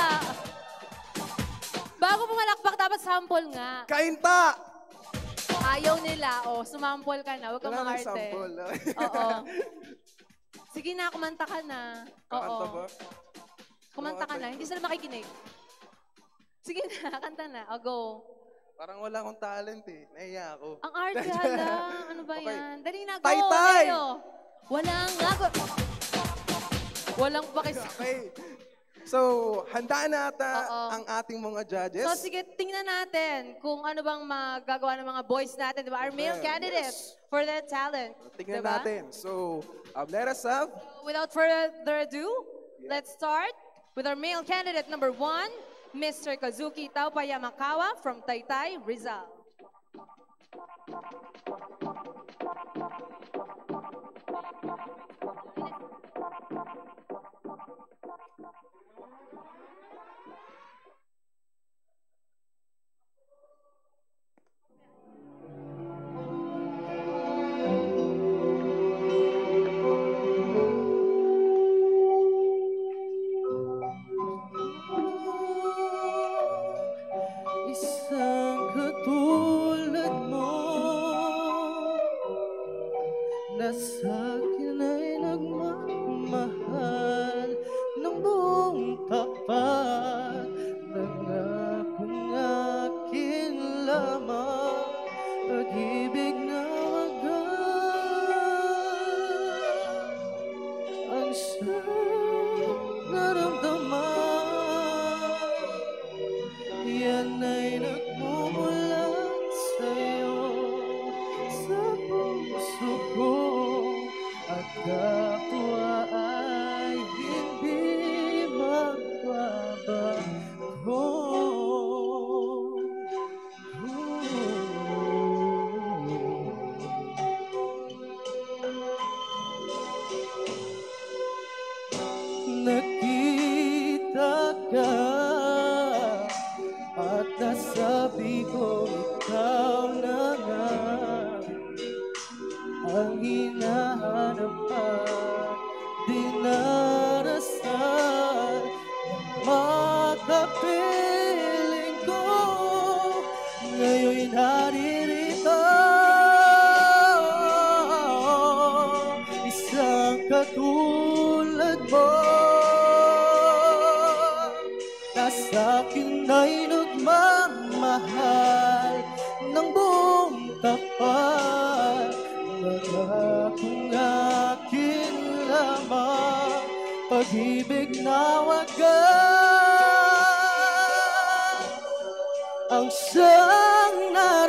Bago pumalakpak, dapat sample nga. Kainta! Ayaw nila. O, sumample ka na. Huwag kang Wala nang makarte. sample. Oo. Sige na, kumanta ka na. Kakanta Oo. ba? Kumanta ka na. Hindi sila makikinig. Sige na, kanta na. O, go. Parang wala akong talent eh. Nahiya ako. Ang arte hala. Ano ba Okay. yan? Dali na, go. Taytay! Leo. Walang nga. Walang pakis. Okay. So, handa na ata ang ating mga judges. So sige, tingnan natin kung ano bang magagawa ng mga boys natin, di ba? Our male candidates for their talent. Tingnan diba? natin. So, let us have... Without further ado, let's start with our male candidate number 1, Mr. Kazuki Taupayamakawa from Taytay, Rizal. Isang katulad mo na sa'kin ay nagmamahal ng buong tapat. Nangakong akin lamang pag-ibig na wagas ang siyang naramdaman. Yan ay nagmumulat sa'yo sa puso ko at kapwa ay hindi magbabago. Nakita ka at nasabi ko ikaw na nga ang hinahanap at dinarasal ng makapiling ko. katulad mo na sa'kin ay nagmamahal ng buong tapat. Nangakong akin lamang pag-ibig na wagas ang siyang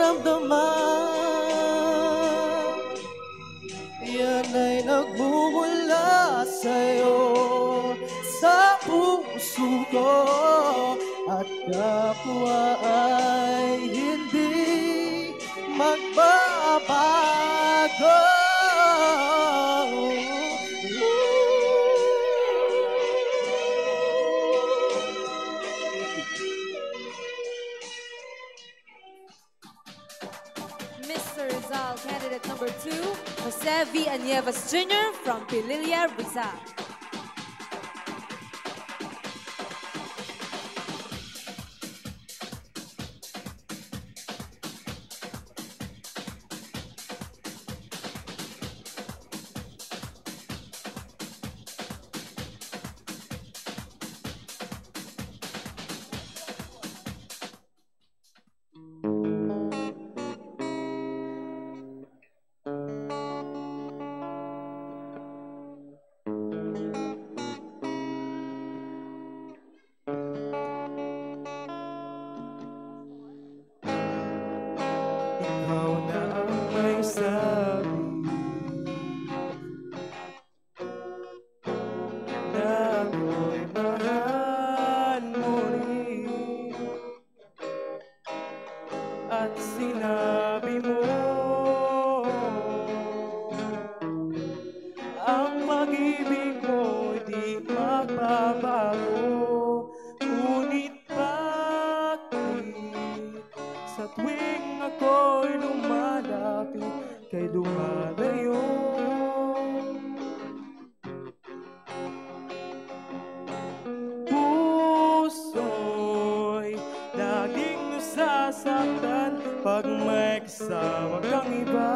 naramdaman. Yan ay nagmumula sa'yo sa puso ko at kapwa ay hindi magbabago. Mr. Rizal, candidate number 2, Jose Villanuevas Jr. from Pililla, Rizal. Ikaw na ang may sabi na ako'y mahal mo rin, at sinabi mo ang pag-ibig mo'y di magbabago. Ngunit bakit sa tuwing ako'y lumalapit kay lumalayo? Puso'y laging nasasaktan pag may kasama kang iba.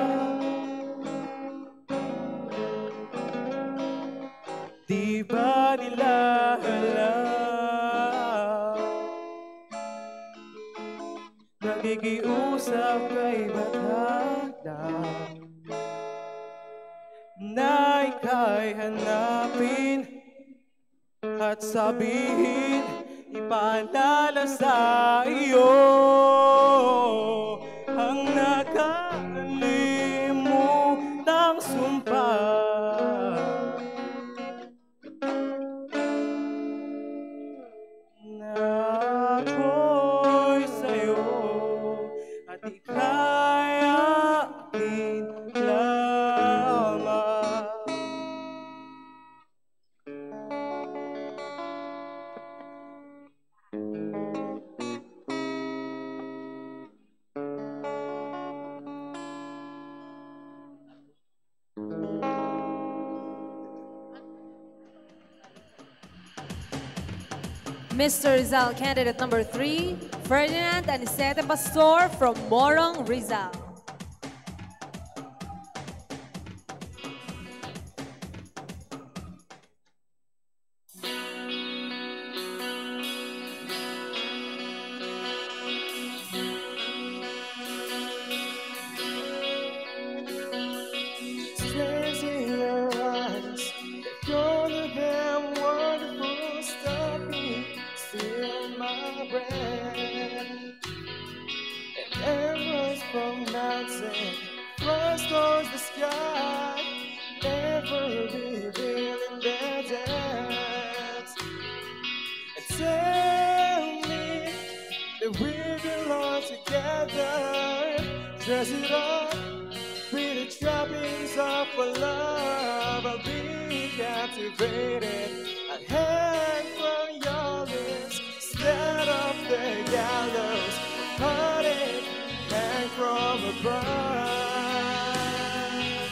Di ba nila alam? Nakikiusap kay Batata na ika'y hanapin at sabihin, ipaalala sa iyo ang nakakalimutang sumpa. Na ako'y sa'yo at ika'y akin lamang. Mr. Rizal, candidate number 3, Ferdinand Anicete Pastor from Morong, Rizal. Stares in your eyes, you're the damn wonderful stuff. Still my breath, and arrows from mountain flies towards the sky, never revealing their depths. And tell me that we belong together. Dress it up with the trappings of a love. I'll be captivated. I'll hang from your lips instead of the gallows. Cut it, hang from above.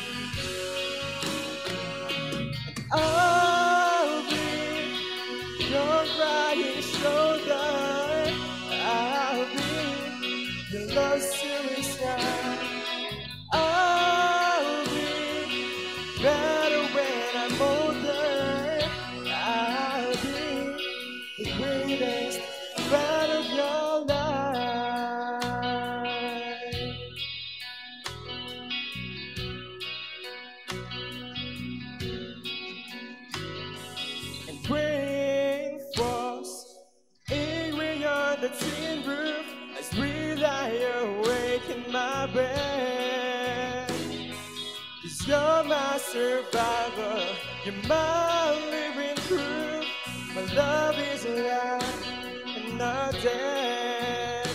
I'll be your crying shoulder. I'll be your love suicide. I'll be better when I'm older, I'll be the greatest fan of your life. And bring force angry on the tin roof as we lie awake in my bed. 'Cause you're my survivor, you're my living proof. My love is alive and not dead.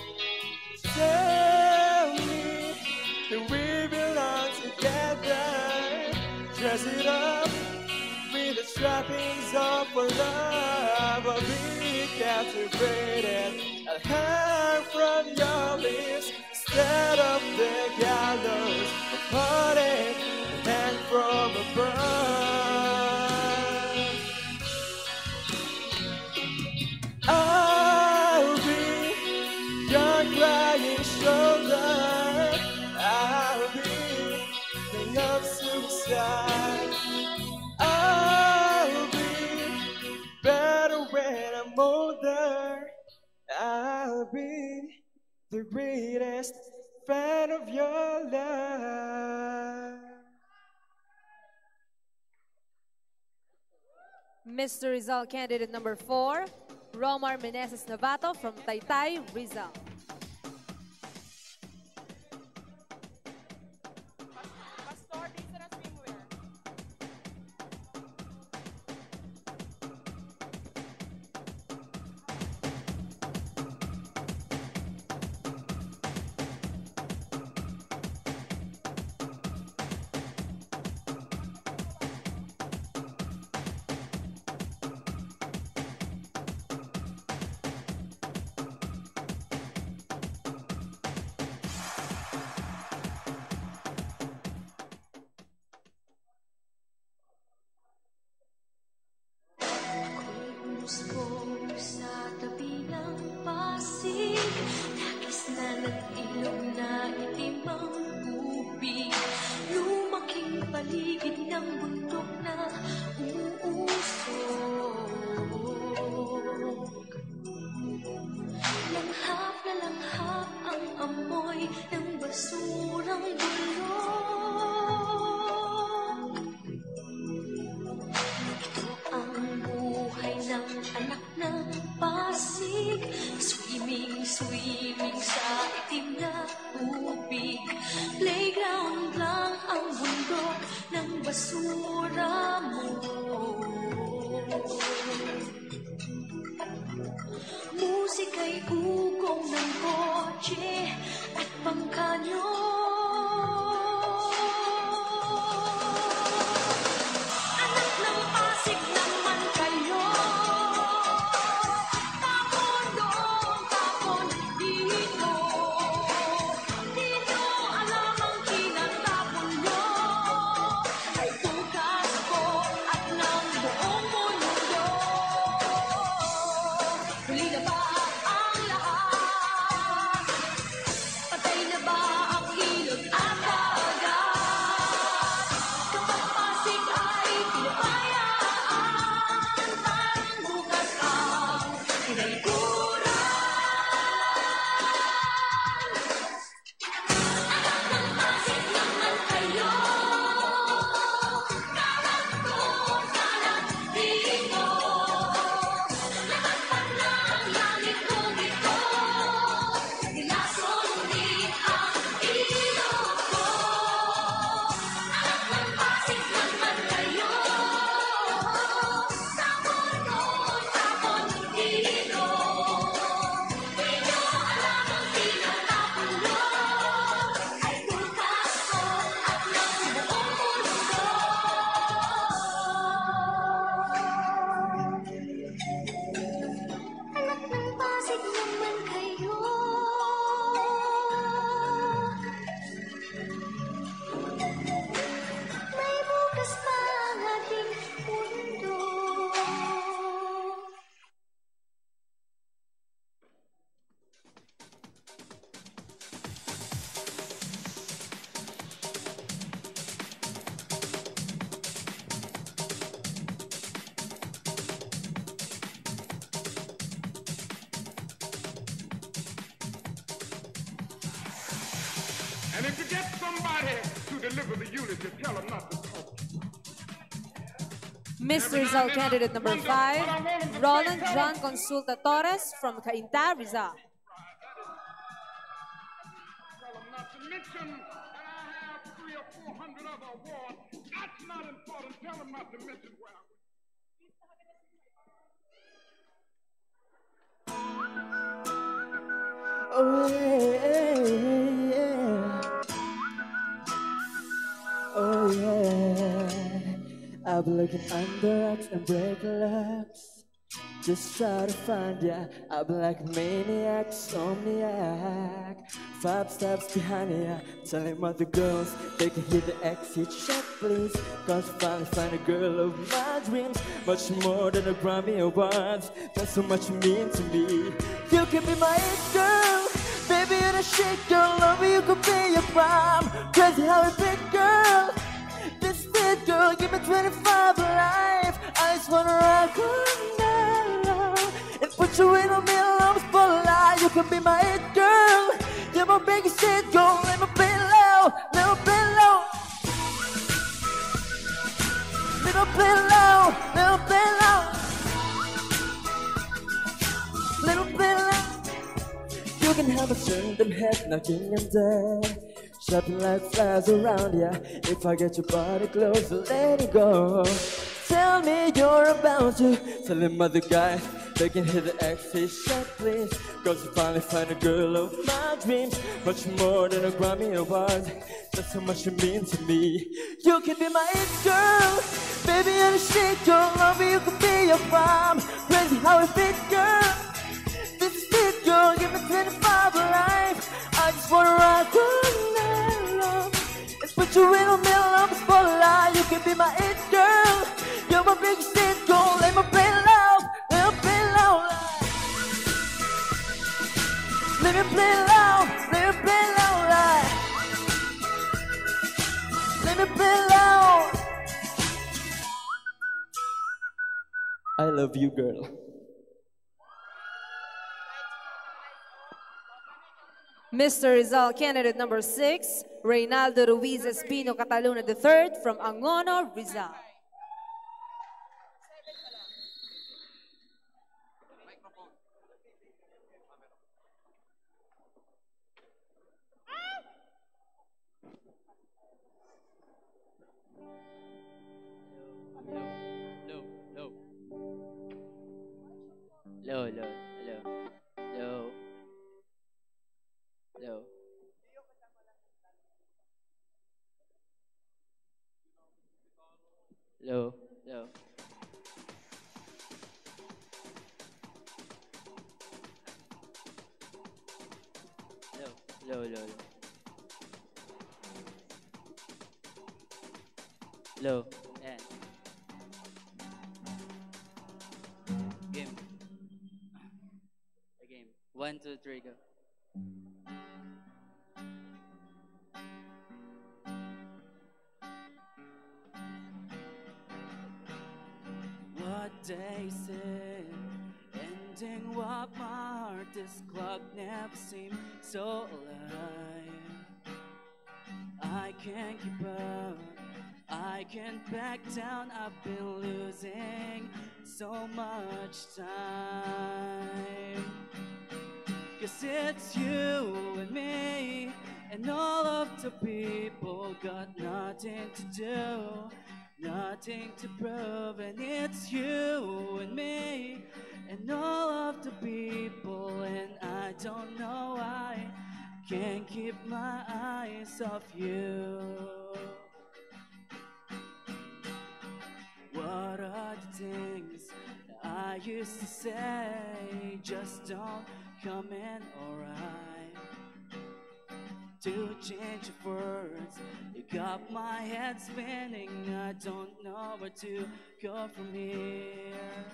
Tell me that we belong together. Dress it up with the trappings of our love. I'll be captivated. I'll hang from your lips instead of the gallows. A heartache hang from above. I'll be your crying shoulder. I'll be king of suicide. I'll be better when I'm older. I'll be the greatest fan of your life. Mr. Rizal candidate number 4, Romar Meneses Novato from Taytay, Rizal. Gusto sa tabi ng Pasig, takis na nag-ilog na itim ang tubig. Lumaking paligid ng bundok na uusok. Langhap na langhap ang amoy ng basurang bulok. Ito ang buhay ng anak ng Pasig, swimming, swimming sa itim na tubig. Playground lang ang bundok ng basura mo. Musika'y ugong ng kotse at pangkanyo. Anak ng Pasig naman kayo. Tapon doon, tapon dito. Dito alam ang tinatapon nyo. Ay bukas ko And if you get somebody to deliver the eulogy, tell them not to talk. Mr. Rizal candidate number 5, Roland John Consulta Torres from Cainta, Rizal. Tell them not to mention that I have 300 or 400 other awards. That's not important. Tell them not to mention where I went. Oh yeah, oh yeah. I've been looking under rocks and break locks, just try to find ya. I've been like a maniac, insomniac, 5 steps behind ya, telling other girls they can hit the exit check, please. Cause I finally find a girl of my dreams, much more than a Grammy Awards. That's so much you mean to me. You can be my it girl, baby, you're the shit girl. Love me, you could be your prime. Crazy how it big girl. This fit girl, give me 25 alive. I just wanna rock all night long and put you in a middle spotlight. You can be my it girl. You're my biggest hit girl. Let me play low, let me play low. Let me play low, let me play low. Let me play low. You can have a turn them head knocking and dead, shopping like flies around ya. If I get your body close, let it go. Tell me you're about to tell him other guy they can hit the exit shot, please. Cause I finally find a girl of my dreams, much more than a Grammy Award. That's how much you mean to me. You can be my it girl, baby, you're the shit girl. Love me, you can be your prime. Crazy how it fit, girl. This is it, girl. Give me 25 alive. I just wanna rock all night long and put you in the middle of the spotlight. You can be my it girl. You're my biggest hit girl. Let me play loud, let me play loud. Let me play loud, let me play loud. Let me play loud. I love you, girl. Mr. Rizal candidate number 6, Reynaldo Ruiz Espino Cataluna III from Angono, Rizal. Hello, hello, hello, hello, hello. Hello, hello. Hello, hello, hello, hello. Hello, yeah. Game. A game. 1, 2, 3, go. What day is it? Ending what my heart, this clock never seemed so alive. I can't keep up, I can't back down. I've been losing so much time. Cause it's you and me, and all of the people got nothing to do, nothing to prove. And it's you and me, and all of the people, and I don't know why can't keep my eyes off you. What are the things that I used to say just don't come in alright? To change your words, you got my head spinning. I don't know where to go from here.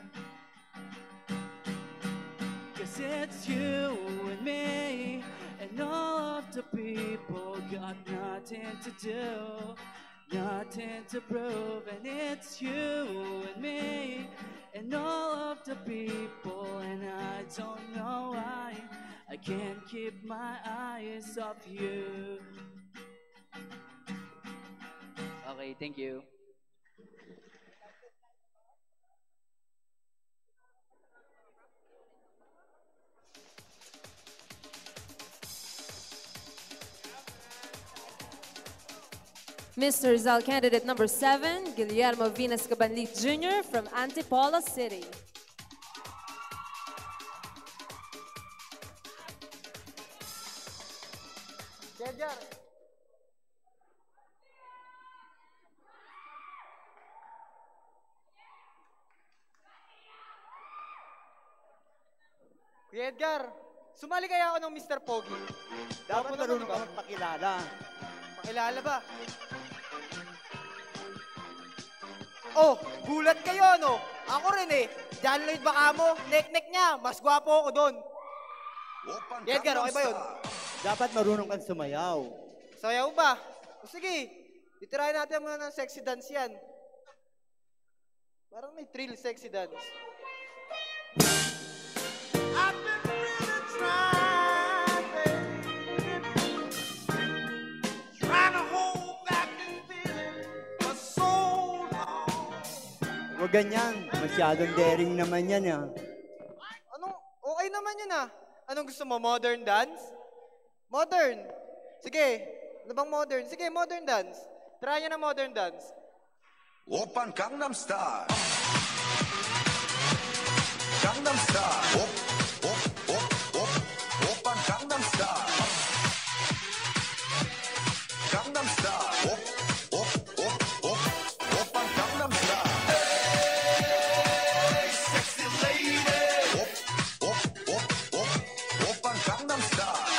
Cause it's you and me, and all of the people got nothing to do, nothing to prove. And it's you and me, and all of the people, and I don't know why I can't keep my eyes off you. Okay, thank you. Mr. Rizal candidate number 7, Guillermo Venus Cabanlit Jr. from Antipolo City. Jedjar. Kuya Edgar, sumali kaya ako ng Mr. Pogi. Dapat marunong ka magpakilala. Pakilala ba? Oh, gulat kayo, no? Ako rin eh. John Lloyd Bacamo, nek-nek niya. Mas gwapo ako doon. Edgar, okay ba yun? Dapat marunong kang sumayaw. Sayaw ba? O sige, itry natin mga ng sexy dance yan. Parang may thrill sexy dance. I've been really trying, trying to hold back this feeling for so long. Huwag ganyan. Masyadong daring naman yan, ah. Anong, okay naman yun ah. Anong gusto mo, modern dance? Modern. Sige, ano bang modern? Sige, modern dance. Try nyo na modern dance. Open Gangnam Style. Gangnam Style. Open Gangnam Style. Gangnam Style. Open Gangnam Style. Hey, sexy lady. Open Gangnam Style.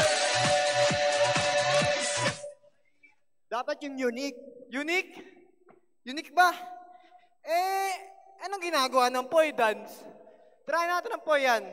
Dapat yung unique. Unique? Unique ba? Eh, anong ginagawa ng Poy dance? Try natin ang Poy yan.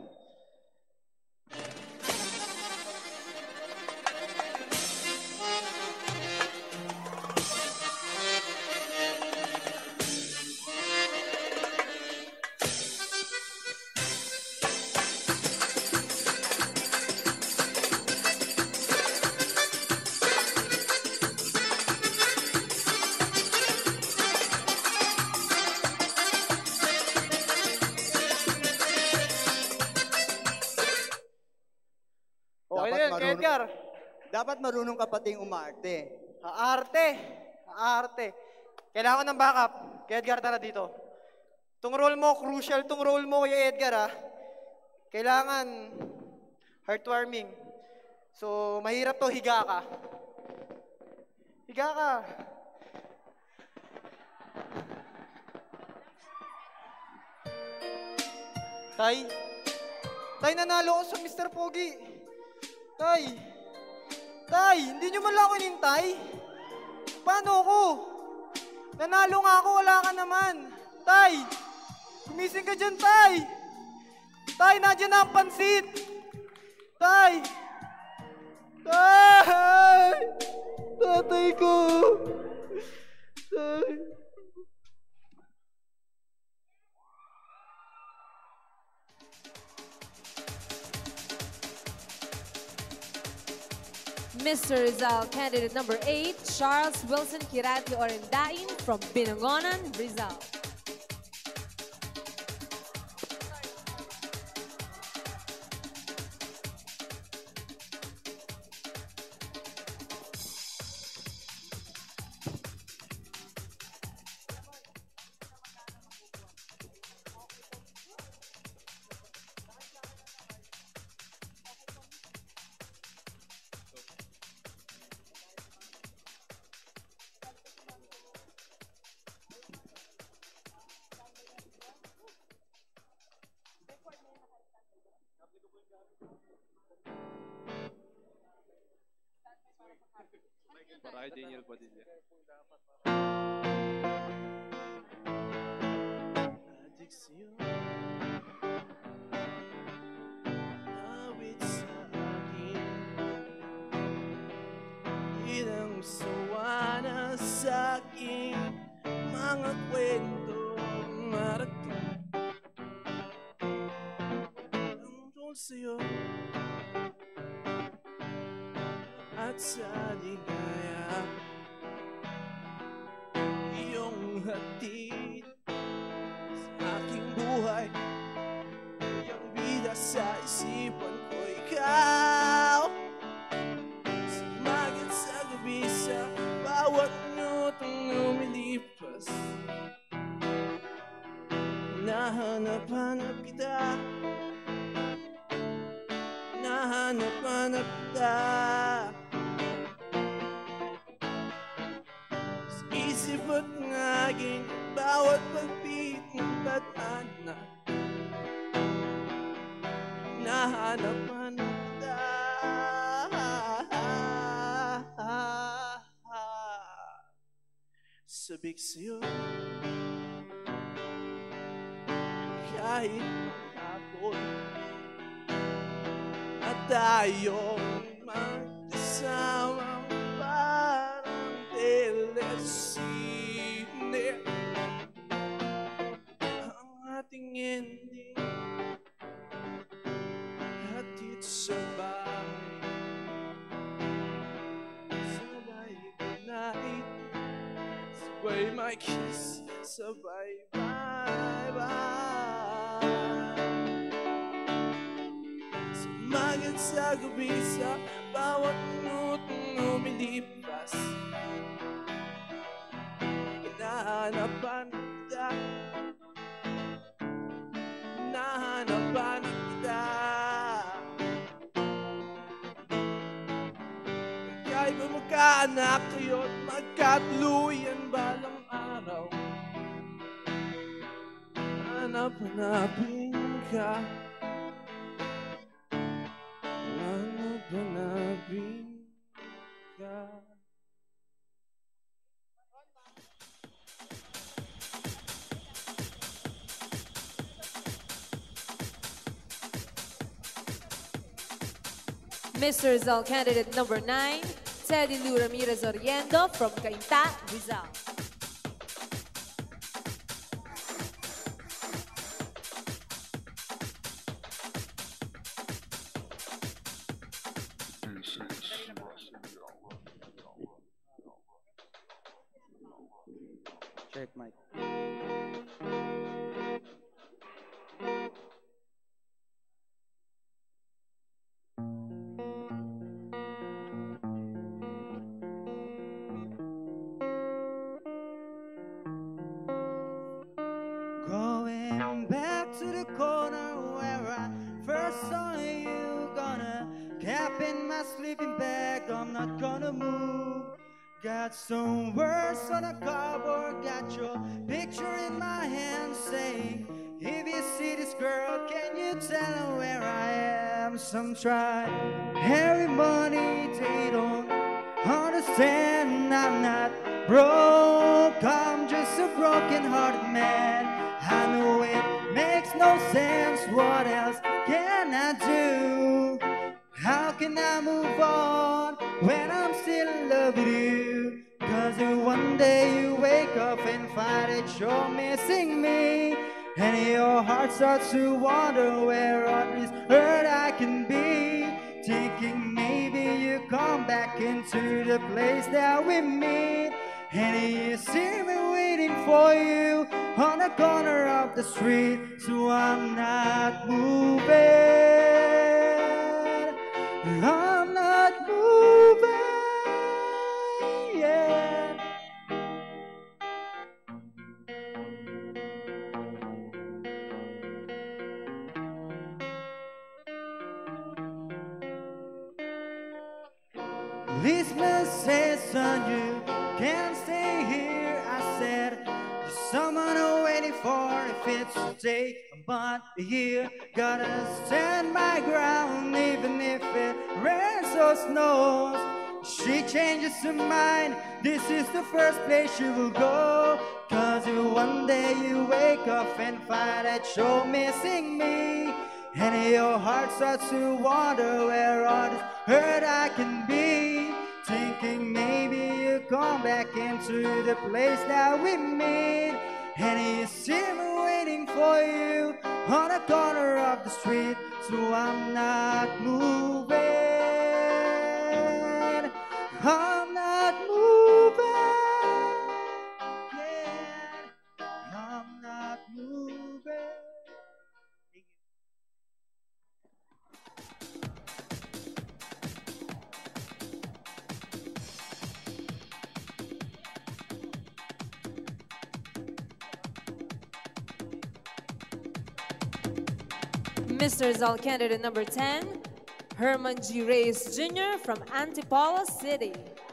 Edgar. Dapat marunong ka pating umarte. Aarte. Aarte. Kailangan ko ng backup. Kaya Edgar, tara dito. Tung role mo, crucial tung role mo, Kuya Edgar, ha? Kailangan heartwarming. So, mahirap to, higa ka. Higa ka. Tay. Tay, nanalo ko sa Mr. Pogi. Tay! Tay! Hindi nyo man lang ako inintay? Paano ako? Nanalo nga ako, wala ka naman. Tay! Gumising ka dyan, Tay! Tay, nandiyan na ang pansit! Tay! Tay! Tatay ko! Tay! Mr. Rizal candidate number 8, Charles Wilson Kirati Orendain from Binangonan, Rizal. Para kay Daniel Padilla. Addiction. Awit sa akin. Ilang sawa na sa aking mga kwentong marating. Ang tungkol sa'yo at sa ligaya. hatid sa aking buhay. Yung bida sa isipan ko, ikaw. Sumagat sa gabi sa bawat minutong lumilipas. Nahanap-hanap kita, nahanap-hanap kita. Sa isip at ng aking bawat pagpit ng tadhana. Nahanap-hanap kita. Sabik sa'yo kahit hapon at tayong magkasamang parang telesine. Ang ating ending hatid sa bahay, sabay goodnight, sabay my kiss, sabay bye-bye. Sumagat sa gabi sa bawat minutong lumilipas. Hinahanapan kita, hinahanapan kita. Ika'y ba magkaanak kayo't magkatuluyan balang araw? Hanap-hanapin ka, hanap-hanapin ka. Mr. Rizal candidate number 9, Teddy Lou Ramirez Oriendo from Cainta, Rizal. Check mic. Going back to the corner where I first saw you, gonna cap in my sleeping bag, I'm not gonna move. Got some words on a cardboard, got your picture in my hand saying, if you see this girl, can you tell her where I am? Some try every money, they don't understand. I'm not broke, I'm just a broken-hearted man. I know it makes no sense, what else can I do? How can I move on when I'm still in love with you? Cause one day you wake up and find that you're missing me, and your heart starts to wonder where on this earth I can be, thinking maybe you come back into the place that we meet. And you see me waiting for you on the corner of the street, so I'm not moving, I'm not moving, yeah. This message on you can't stay here, I said. There's someone I'm waiting for, if it's a day, a month, a year. Gotta stand my ground, even if it rains or snows. She changes her mind, this is the first place she will go. Cause one day you wake up and find that you're missing me, and your heart starts to wonder where on this earth I can be, thinking maybe you come back into the place that we meet. And you see me waiting for you on the corner of the street, so I'm not moving, I'm not moving, yeah. Mr. Rizal candidate number 10, Herman G. Reyes Jr. from Antipolo City.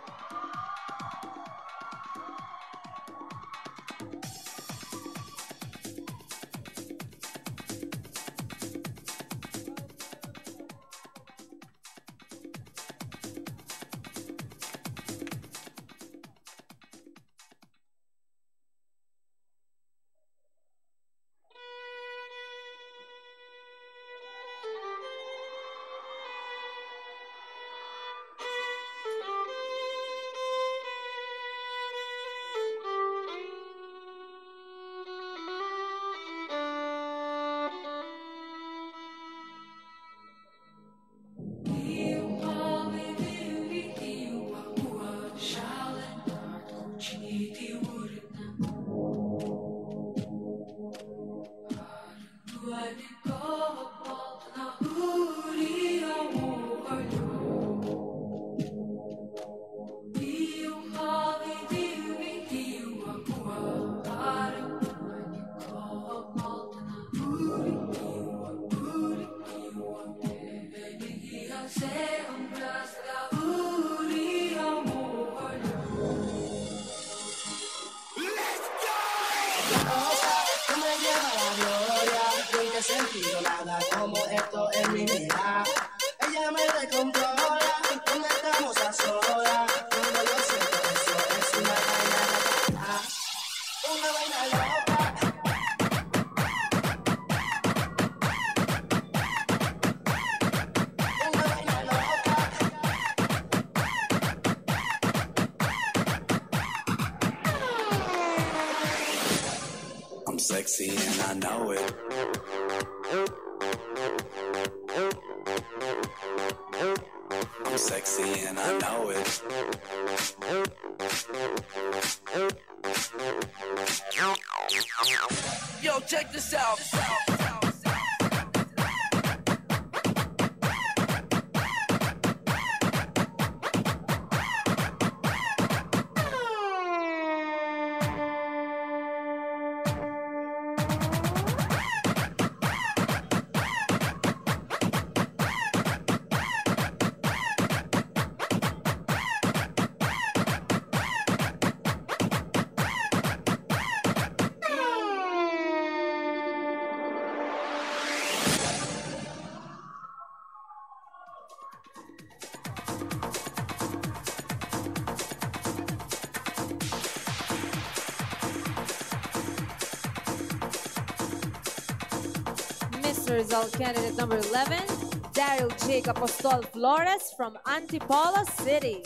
Tú me llevas a la gloria, nunca he sentido nada como esto en mi vida. Ella me descontrola, cuando estamos a solas, cuando yo siento eso es una vaina loca. Una vaina loca. I'm sexy and I know it. I'm sexy and I know it. Yo, check this out. Mr. Rizal candidate number 11, Daryl Jake Apostol Flores from Antipolo City.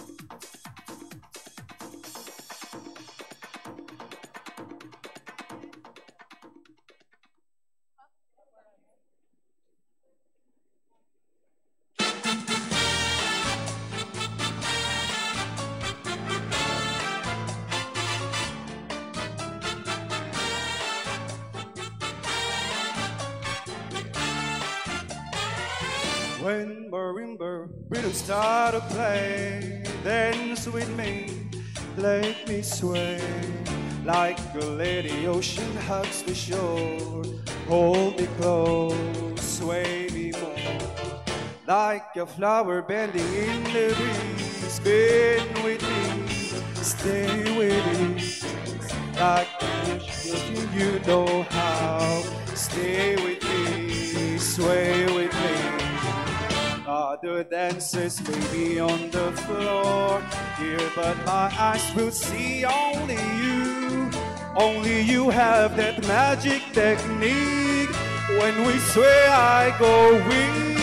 When marimba rhythm start to play, dance with me, let me sway. Like a lady ocean hugs the shore, hold me close, sway me more. Like a flower bending in the breeze, bend with me, stay with me. Like a ocean, you know how, stay with me, sway with me. Other dancers may be on the floor here, but my eyes will see only you. Only you have that magic technique. When we sway, I go weak.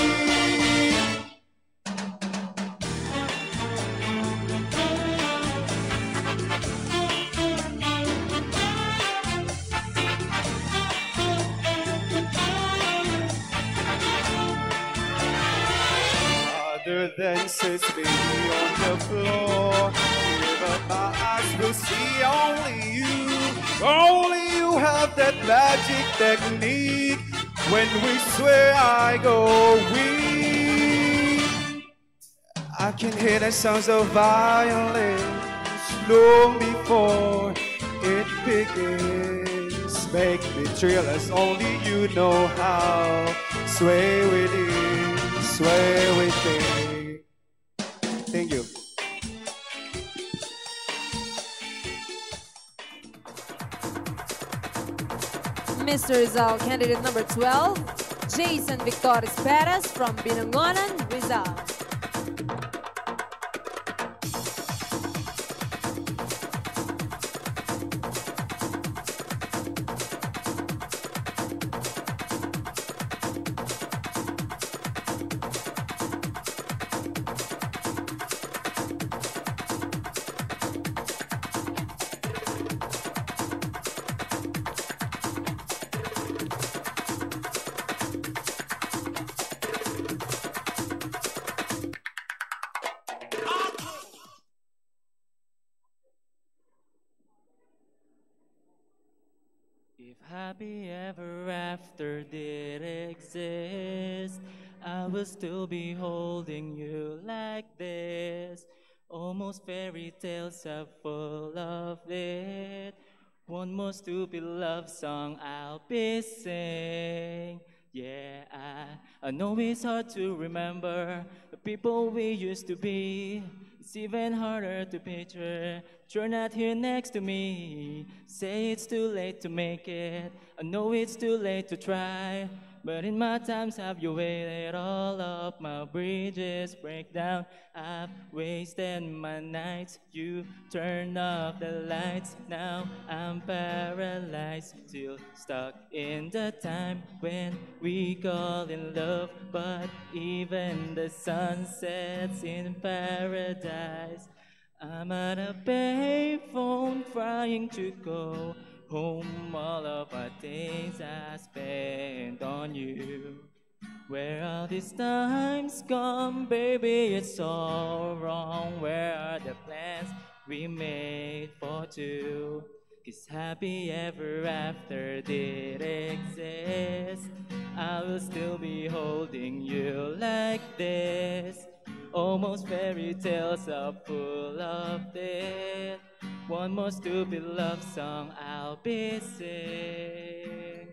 Other dancers may be on the floor here, but my eyes will see only you. Only you have that magic technique. When we sway, I go weak. I can hear the sounds of violence long before it begins. Make me thrill as only you know how. Sway with me, sway with me. Thank you. Mr. Rizal, candidate number 12, Jason Victoris Perez from Binangonan, Rizal. If happy ever after did exist, I will still be holding you like this. Almost fairy tales are full of it. One more stupid love song I'll be sing. Yeah, I know it's hard to remember the people we used to be. It's even harder to picture you're not here next to me. Say it's too late to make it. I know it's too late to try. But in my times have you waited all of my bridges break down. I've wasted my nights. You turned off the lights. Now I'm paralyzed, still stuck in the time when we call in love. But even the sun sets in paradise. I'm at a payphone trying to go home. All of our days I spent on you. Where are these times gone, baby? It's all wrong. Where are the plans we made for two? 'Cause happy ever after did exist. I will still be holding you like this. Almost fairy tales are full of this. One more stupid love song I'll be sing.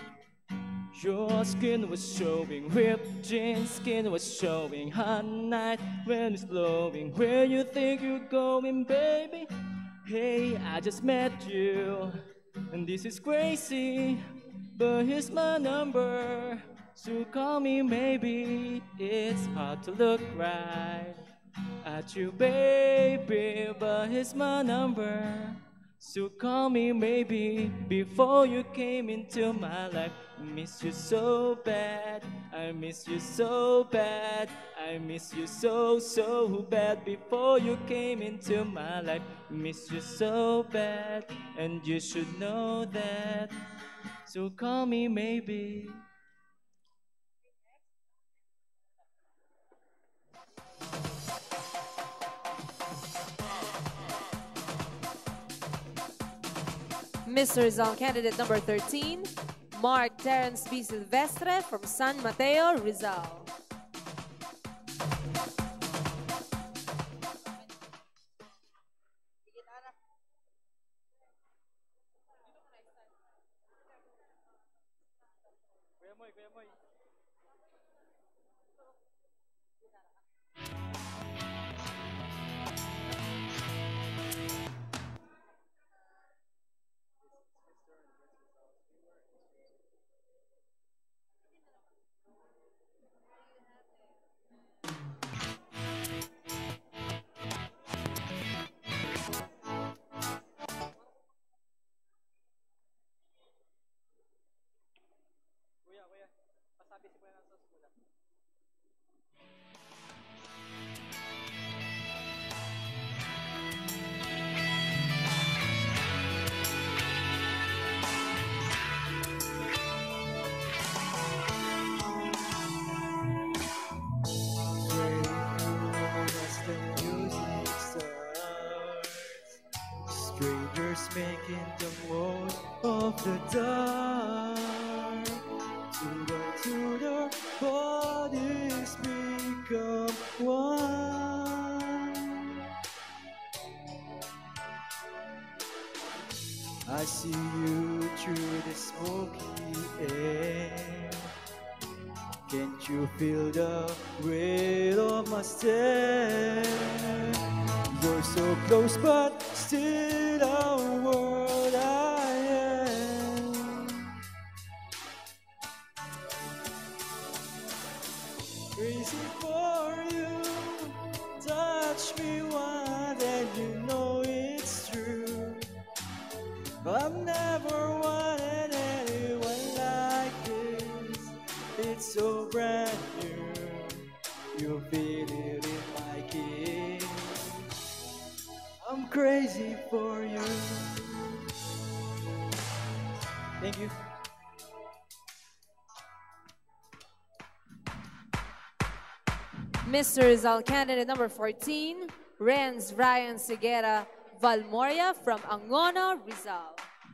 Your skin was showing, ripped jeans, skin was showing. Hot night when it's blowing. Where you think you're going, baby? Hey, I just met you, and this is crazy. But here's my number, so call me maybe. It's hard to look right at you, baby, but here's my number. So call me maybe before you came into my life. Miss you so bad, I miss you so bad, I miss you so, so bad. Before you came into my life, miss you so bad, and you should know that. So call me maybe. Mr. Rizal, candidate number 13, Mark Terence B. Silvestre from San Mateo, Rizal. Strangers making the most of the dark. To the bodies become one. I see you through the smoky air. Can't you feel the weight of my step? You're so close, but still a world I am. Crazy for you, touch me once and you know it's true. I've never wanted anyone like this. It's so brand new. You feel it in my kiss. I'm crazy for you. Thank you. Mr. Rizal candidate number 14, Renz Ryan Seguera Valmoria from Angona, Rizal.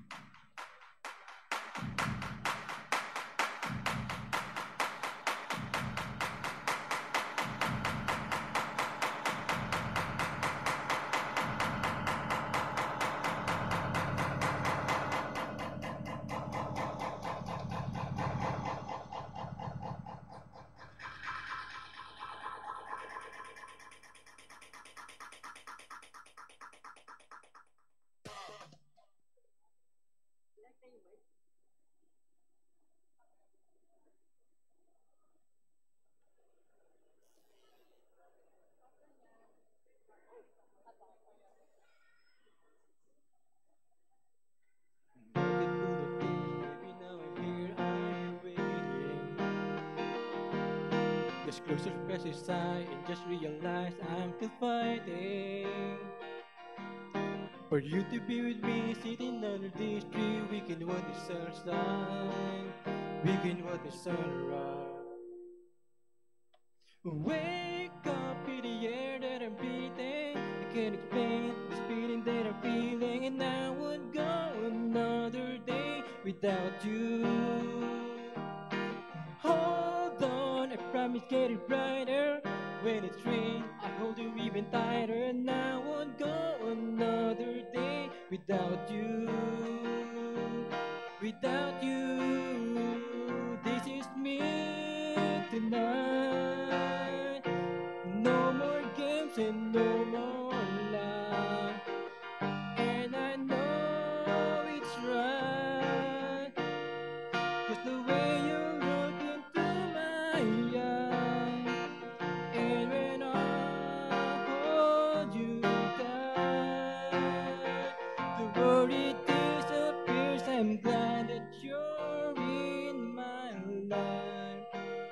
Just close your precious eye and just realize I'm still fighting for you to be with me, sitting under this tree. We can watch the sunshine, we can watch the sunrise. Wake up in the air that I'm breathing. I can't explain this feeling that I'm feeling, and I won't go another day without you. Hold on, I promise get it brighter. When it's rain, I hold you even tighter, and I won't go another day without you. Without you, this is me tonight. No more games and no more love, and I know it's right. Just the way you look into my eyes, and when I hold you tight, the worry disappears. I'm glad that you're in my life.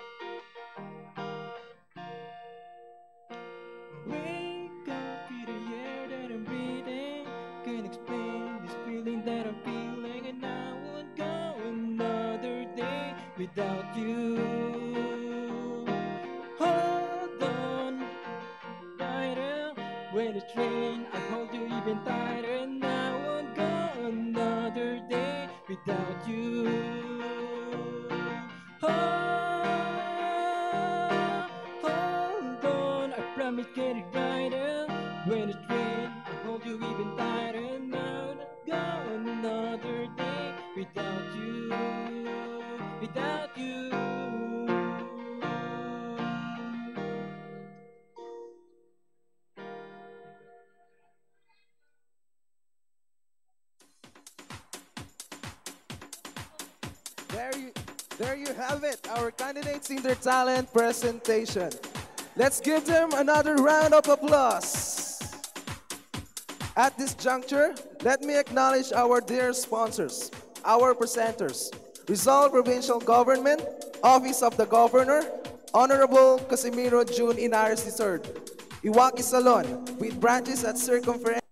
Wake up in the air that I'm breathing. Can't explain this feeling that I'm feeling, and I won't go another day without you. Hold on, tighter. When it's rain, I hold you even tighter, and I won't go another day without you. Hold on, I promise get it brighter. When it's rain, I hold you even tighter, and I won't go another day without you. Without you. There you have it, our candidates in their talent presentation. Let's give them another round of applause. At this juncture, let me acknowledge our dear sponsors, our presenters, Rizal Provincial Government, Office of the Governor, Honorable Casimiro June Inares III, Iwaki Salon, with branches at Circumference.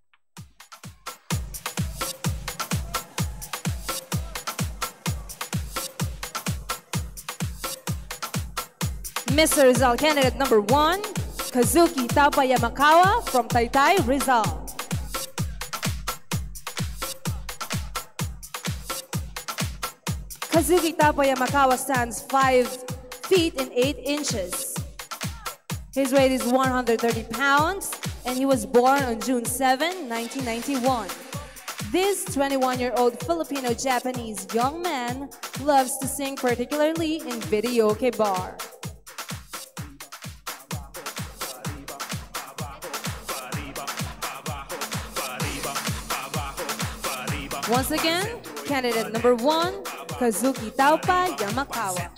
Mr. Rizal candidate number 1, Kazuki Tapayamakawa from Taytay, Rizal. Kazuki Tapayamakawa stands 5 feet and 8 inches. His weight is 130 pounds, and he was born on June 7, 1991. This 21-year-old Filipino-Japanese young man loves to sing, particularly in videoke bar. Once again, candidate number 1, Kazuki Taupa Yamakawa.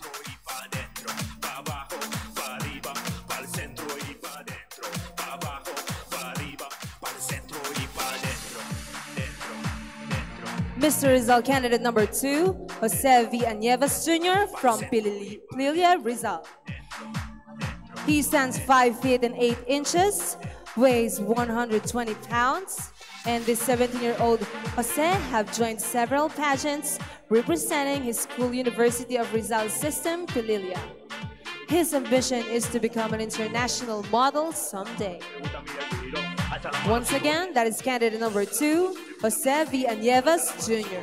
Mr. Rizal candidate number 2, Jose Villanuevas Jr. from Pililia, Rizal. He stands 5 feet and 8 inches, weighs 120 pounds, and this 17-year-old Jose have joined several pageants representing his school University of Rizal system, Pililia. His ambition is to become an international model someday. Once again, that is candidate number 2, Jose Villanuevas Jr.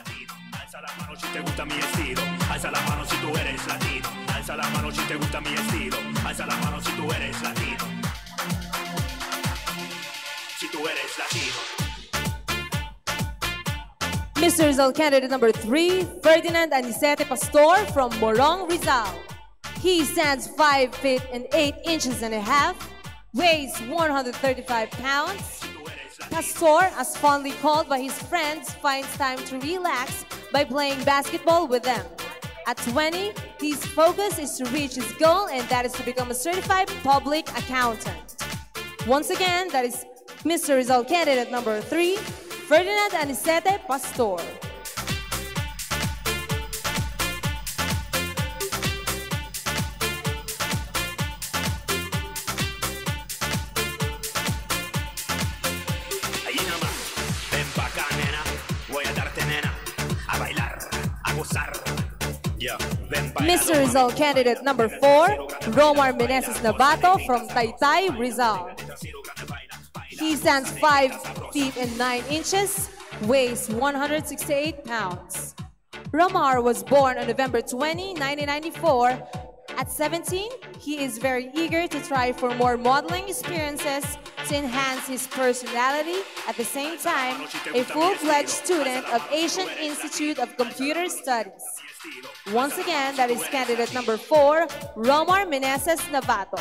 Mr. Rizal candidate number 3, Ferdinand Anicete Pastor from Morong, Rizal. He stands 5 feet and 8 inches and a half, weighs 135 pounds. Pastor, as fondly called by his friends, finds time to relax by playing basketball with them. At 20, his focus is to reach his goal, and that is to become a certified public accountant. Once again, that is Mr. Rizal candidate number 3, Ferdinand Anicete Pastor. Mr. Rizal candidate number 4, Romar Meneses Navato from Taytay, Rizal. He stands 5 feet and 9 inches, weighs 168 pounds. Romar was born on November 20, 1994. At 17, he is very eager to try for more modeling experiences to enhance his personality. At the same time, a full-fledged student of Asian Institute of Computer Studies. Once again, that is candidate number 4, Romar Meneses Navato.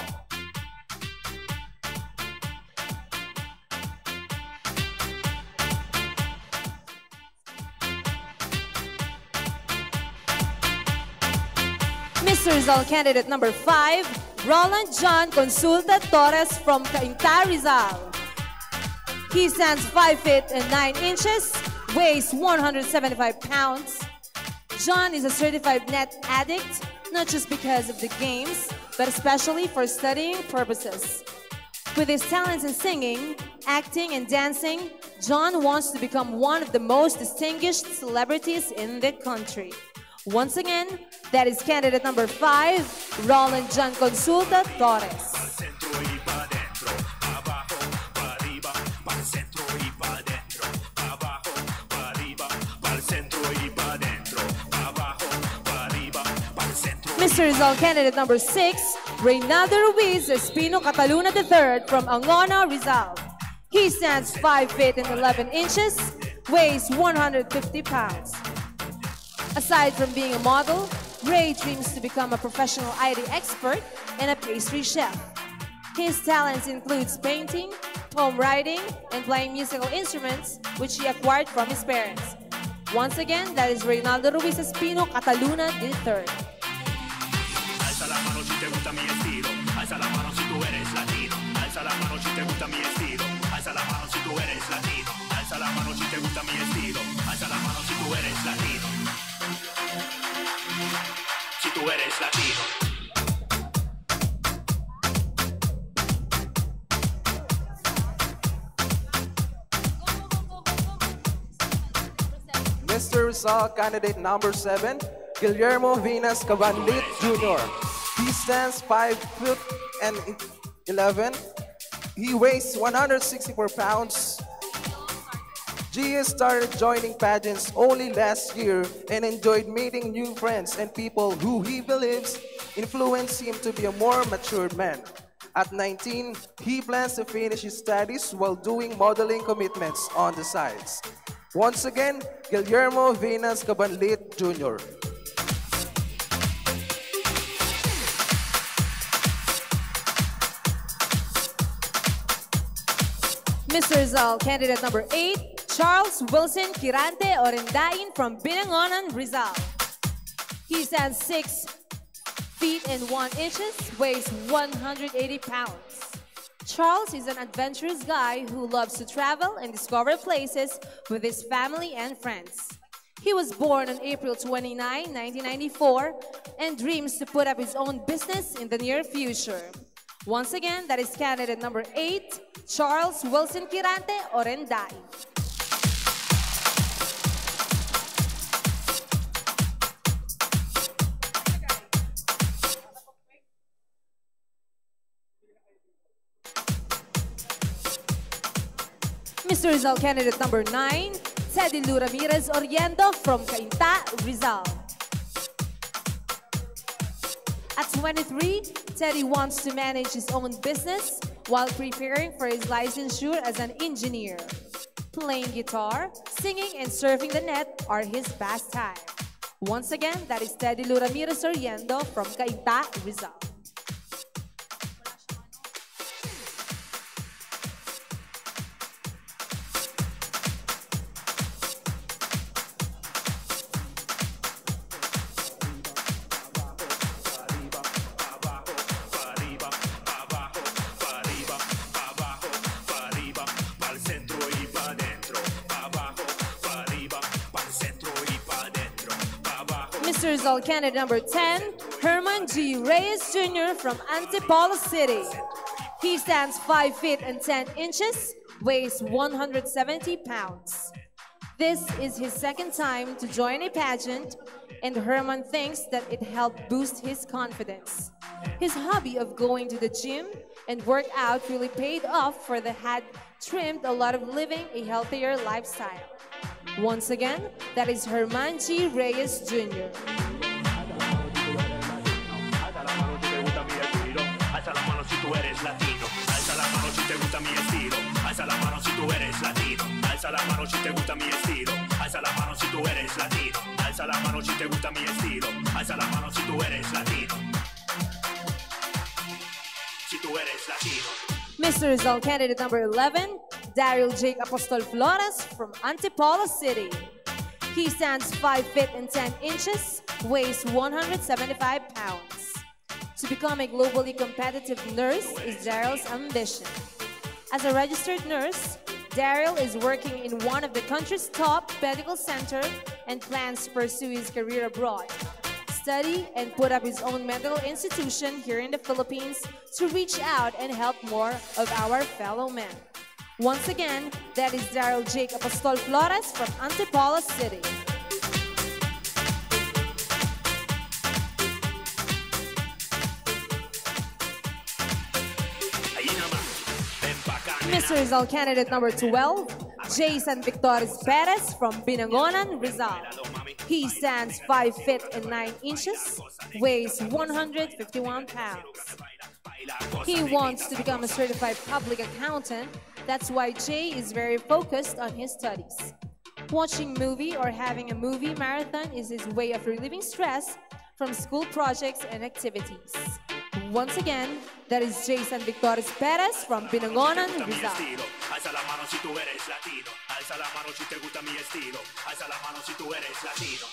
Mr. Rizal candidate number 5, Roland John Consulta Torres from Cainta, Rizal. He stands 5 feet and 9 inches, weighs 175 pounds. John is a certified net addict, not just because of the games, but especially for studying purposes. With his talents in singing, acting, and dancing, John wants to become one of the most distinguished celebrities in the country. Once again, that is candidate number 5, Roland John Consulta Torres. Mr. Rizal candidate number 6, Reynaldo Ruiz Espino Cataluna III from Angona, Rizal. He stands 5 feet and 11 inches, weighs 150 pounds. Aside from being a model, Ray dreams to become a professional IT expert and a pastry chef. His talents include painting, poem writing, and playing musical instruments, which he acquired from his parents. Once again, that is Reynaldo Ruiz Espino Cataluna III. Alza la mano si te gusta mi estilo, alza la mano si tú eres latino, alza la mano si te gusta mi estilo, alza la mano si tú eres latino, alza la mano si te gusta mi estilo, alza la mano si tú eres latino, si tú eres latino. Mr. Rizal candidate number 7, Guillermo Vinas Cabandit Jr. He stands 5 foot and 11. He weighs 164 pounds. Gia started joining pageants only last year and enjoyed meeting new friends and people who he believes influenced him to be a more matured man. At 19, he plans to finish his studies while doing modeling commitments on the sides. Once again, Guillermo Venus Cabanlit Jr. Mr. Rizal, candidate number 8, Charles Wilson Kirante Orendain from Binangonan, Rizal. He stands 6 feet and 1 inches, weighs 180 pounds. Charles is an adventurous guy who loves to travel and discover places with his family and friends. He was born on April 29, 1994, and dreams to put up his own business in the near future. Once again, that is candidate number 8, Charles Wilson Kirante Orendain. Mr. Rizal, candidate number 9, Teddy Lu Ramirez Oriendo from Cainta, Rizal. At 23, Teddy wants to manage his own business while preparing for his licensure as an engineer. Playing guitar, singing, and surfing the net are his pastime. Once again, that is Teddy Lu Ramirez Oriendo from Cainta, Rizal. Mr. Rizal, candidate number 10, Herman G. Reyes Jr. from Antipolo City. He stands 5 feet and 10 inches, weighs 170 pounds. This is his second time to join a pageant, and Herman thinks that it helped boost his confidence. His hobby of going to the gym and work out really paid off for the had trimmed a lot of living a healthier lifestyle. Once again, that is Herman G. Reyes Jr. Alza la mano si tú eres latino. Alza la mano si te gusta mi estilo. Alza la mano si tú eres latino. Alza la mano si te gusta mi estilo. Alza la mano si tú eres latino. Alza la mano si te gusta mi estilo. Alza la mano si tú eres latino. Si tú eres latino. Mr. Rizal, candidate number 11, Daryl Jake Apostol Flores from Antipolo City. He stands 5 feet and 10 inches, weighs 175 pounds. To become a globally competitive nurse is Daryl's ambition. As a registered nurse, Daryl is working in one of the country's top medical centers and plans to pursue his career abroad, study, and put up his own medical institution here in the Philippines to reach out and help more of our fellow men. Once again, that is Daryl Jake Apostol Flores from Antipolo City. Mr. Rizal, candidate number 12, Jason Victoris Perez from Binangonan, Rizal. He stands 5 feet and 9 inches, weighs 151 pounds. He wants to become a certified public accountant. That's why Jay is very focused on his studies. Watching movie or having a movie marathon is his way of relieving stress from school projects and activities. Once again, that is Jason Victoris Perez from Binangonan, Rizal. Alza la mano si tú eres latino. Alza la mano si te gusta mi estilo. Alza la mano si tú eres latino.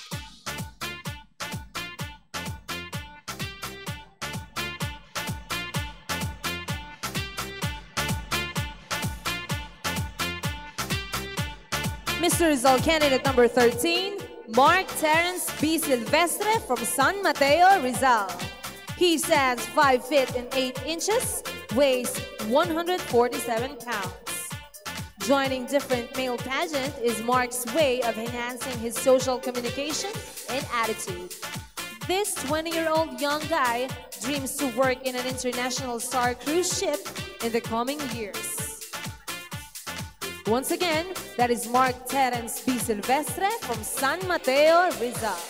Mr. Rizal, candidate number 13, Mark Terence B. Silvestre from San Mateo, Rizal. He stands 5 feet and 8 inches, weighs 147 pounds. Joining different male pageant is Mark's way of enhancing his social communication and attitude. This 20-year-old young guy dreams to work in an international star cruise ship in the coming years. Once again, that is Mark Terence B. Silvestre from San Mateo, Rizal.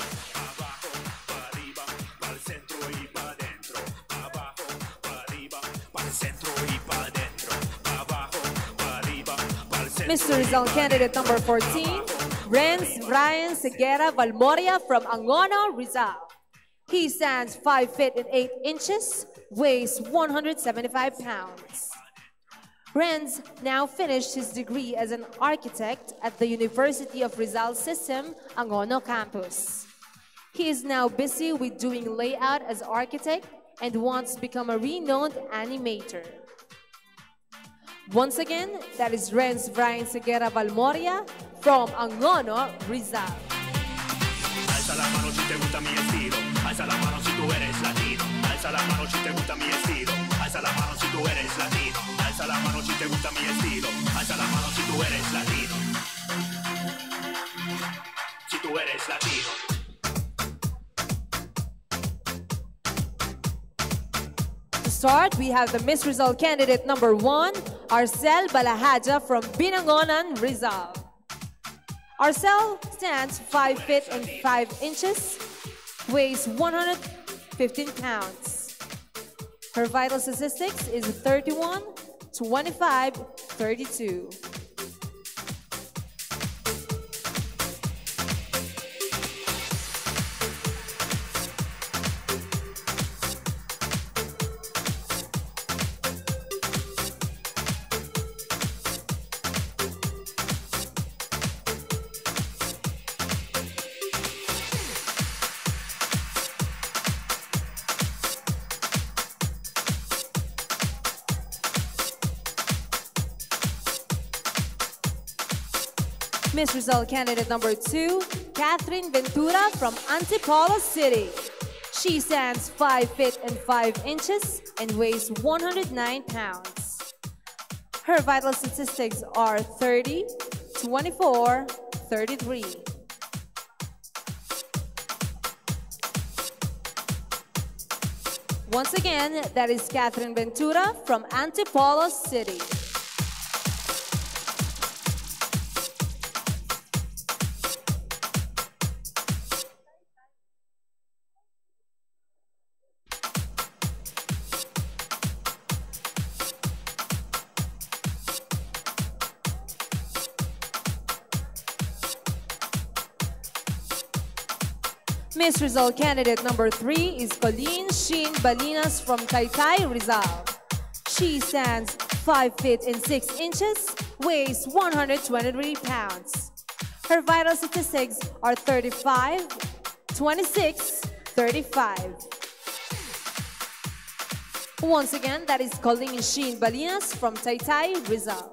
Mr. Rizal, candidate number 14, Renz Ryan Seguera Valmoria from Angono, Rizal. He stands 5 feet and 8 inches, weighs 175 pounds. Renz now finished his degree as an architect at the University of Rizal System, Angono campus. He is now busy with doing layout as architect and wants to become a renowned animator. Once again, that is Renz Brian Seguera Valmoria from Angono, Rizal. Alza la mano si te gusta mi estilo. Alza la mano si tú eres latino. Alza la mano si te gusta mi estilo. Alza la mano si tú eres latino. Alza la mano si te gusta mi estilo. Alza la mano si tú eres latino. Si tú eres latino. To start, we have the Miss Rizal candidate number 1, Arcel Balahaja from Binangonan, Rizal. Arcel stands 5 feet and 5 inches, weighs 115 pounds. Her vital statistics is 31, 25, 32. Miss Rizal candidate number 2, Catherine Ventura from Antipolo City. She stands 5 feet and 5 inches and weighs 109 pounds. Her vital statistics are 30, 24, 33. Once again, that is Catherine Ventura from Antipolo City. Miss Rizal candidate number 3 is Colleen Sheen Balinas from Taytay, Rizal. She stands 5 feet and 6 inches, weighs 123 pounds. Her vital statistics are 35, 26, 35. Once again, that is Colleen Sheen Balinas from Taytay, Rizal.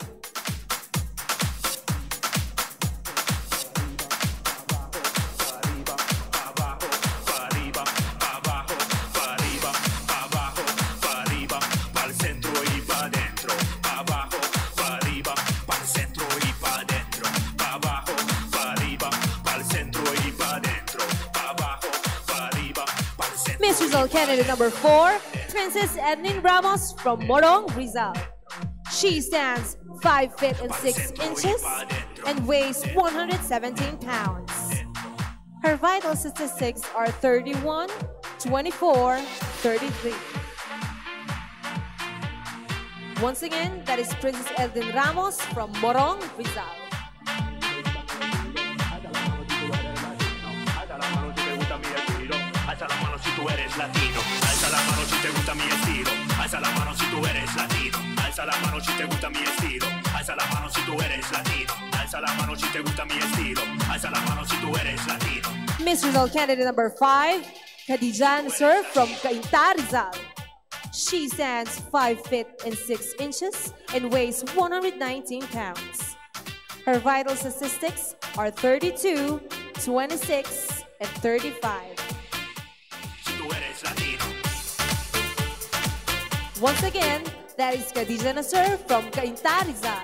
Miss Rizal candidate number 4, Princess Edlin Ramos from Morong, Rizal. She stands 5 feet and 6 inches and weighs 117 pounds. Her vital statistics are 31, 24, 33. Once again, that is Princess Edlin Ramos from Morong, Rizal. Alza la mano si tú eres latino. Alza la mano si te gusta mi estilo. Alza la mano si tú eres latino. Alza la mano si te gusta mi estilo. Alza la mano si tú eres latino. Alza la mano si te gusta mi estilo. Alza la mano si tú eres latino. Miss Rizal candidate number 5, Khadija Nasser from Cainta, Rizal. She stands 5 feet and 6 inches and weighs 119 pounds. Her vital statistics are 32, 26, and 35. Once again, that is Khadija Nasser from Cainta, Rizal.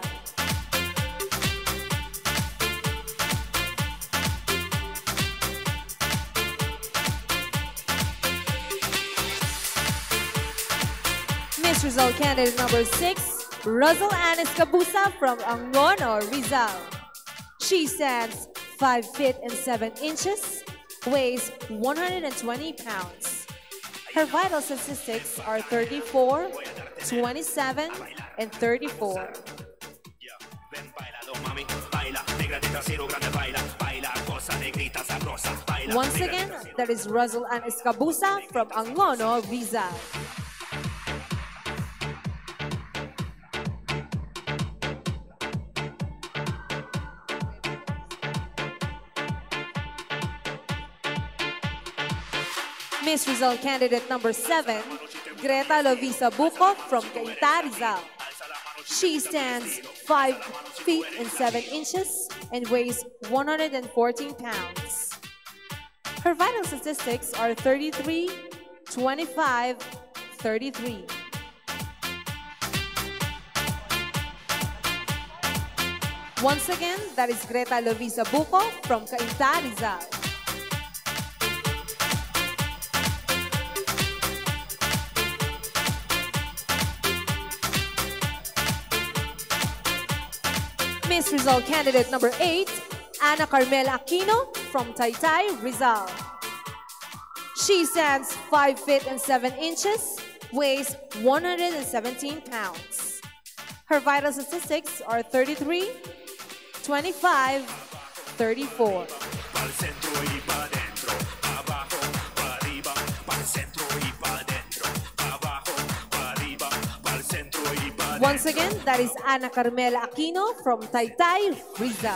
Miss Rizal candidate number 6, Rosal Anis Cabusa from Angono, Rizal. She stands 5 feet and 7 inches, weighs 120 pounds. Her vital statistics are 34, 27, and 34. Ven, bailalo, mami, baila, negra de Once again, that is Russell Ann Escabusa from Angono, Rizal. Miss Rizal candidate number 7, Greta Lovisa Buco from Cainta, Rizal. She stands 5 feet and 7 inches and weighs 114 pounds. Her vital statistics are 33, 25, 33. Once again, that is Greta Lovisa Buco from Cainta, Rizal. Miss Rizal candidate number 8, Ana Carmela Aquino from Taytay, Rizal. She stands 5 feet and 7 inches, weighs 117 pounds. Her vital statistics are 33, 25, 34. Once again, that is Ana Carmela Aquino from Taytay, Rizal.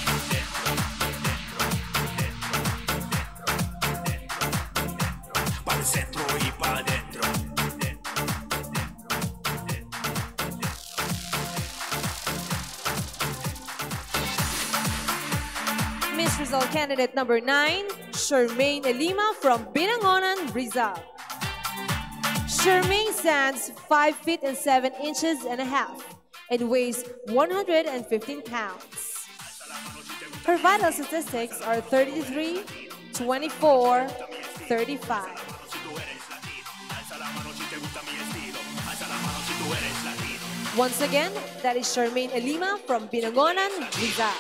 Miss Rizal candidate number 9, Shermaine Elima from Binangonan, Rizal. Shermaine stands 5 feet and 7 inches and a half and weighs 115 pounds. Her vital statistics are 33, 24, 35. Once again, that is Shermaine Elima from Binangonan, Rizal.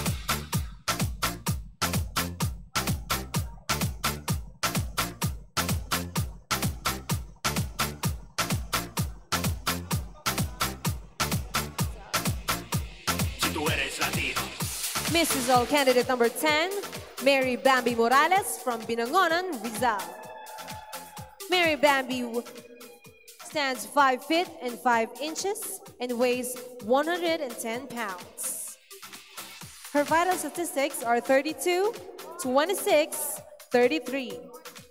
Miss Rizal candidate number 10, Mary Bambi Morales from Binangonan, Rizal. Mary Bambi stands 5 feet and 5 inches and weighs 110 pounds. Her vital statistics are 32, 26, 33.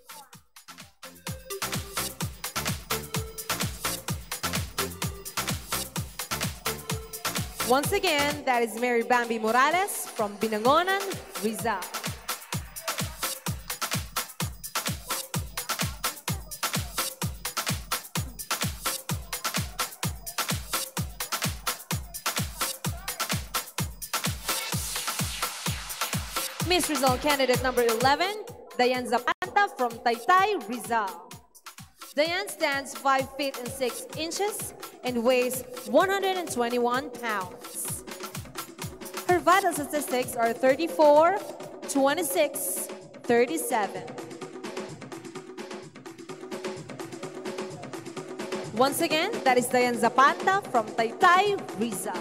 Once again, that is Mary Bambi Morales from Binangonan, Rizal. Miss Rizal candidate number 11, Diane Zapanta from Taytay, Rizal. Diane stands 5 feet and 6 inches and weighs 121 pounds. Her vital statistics are 34, 26, 37. Once again, that is Diane Zapanta from Taytay, Rizal.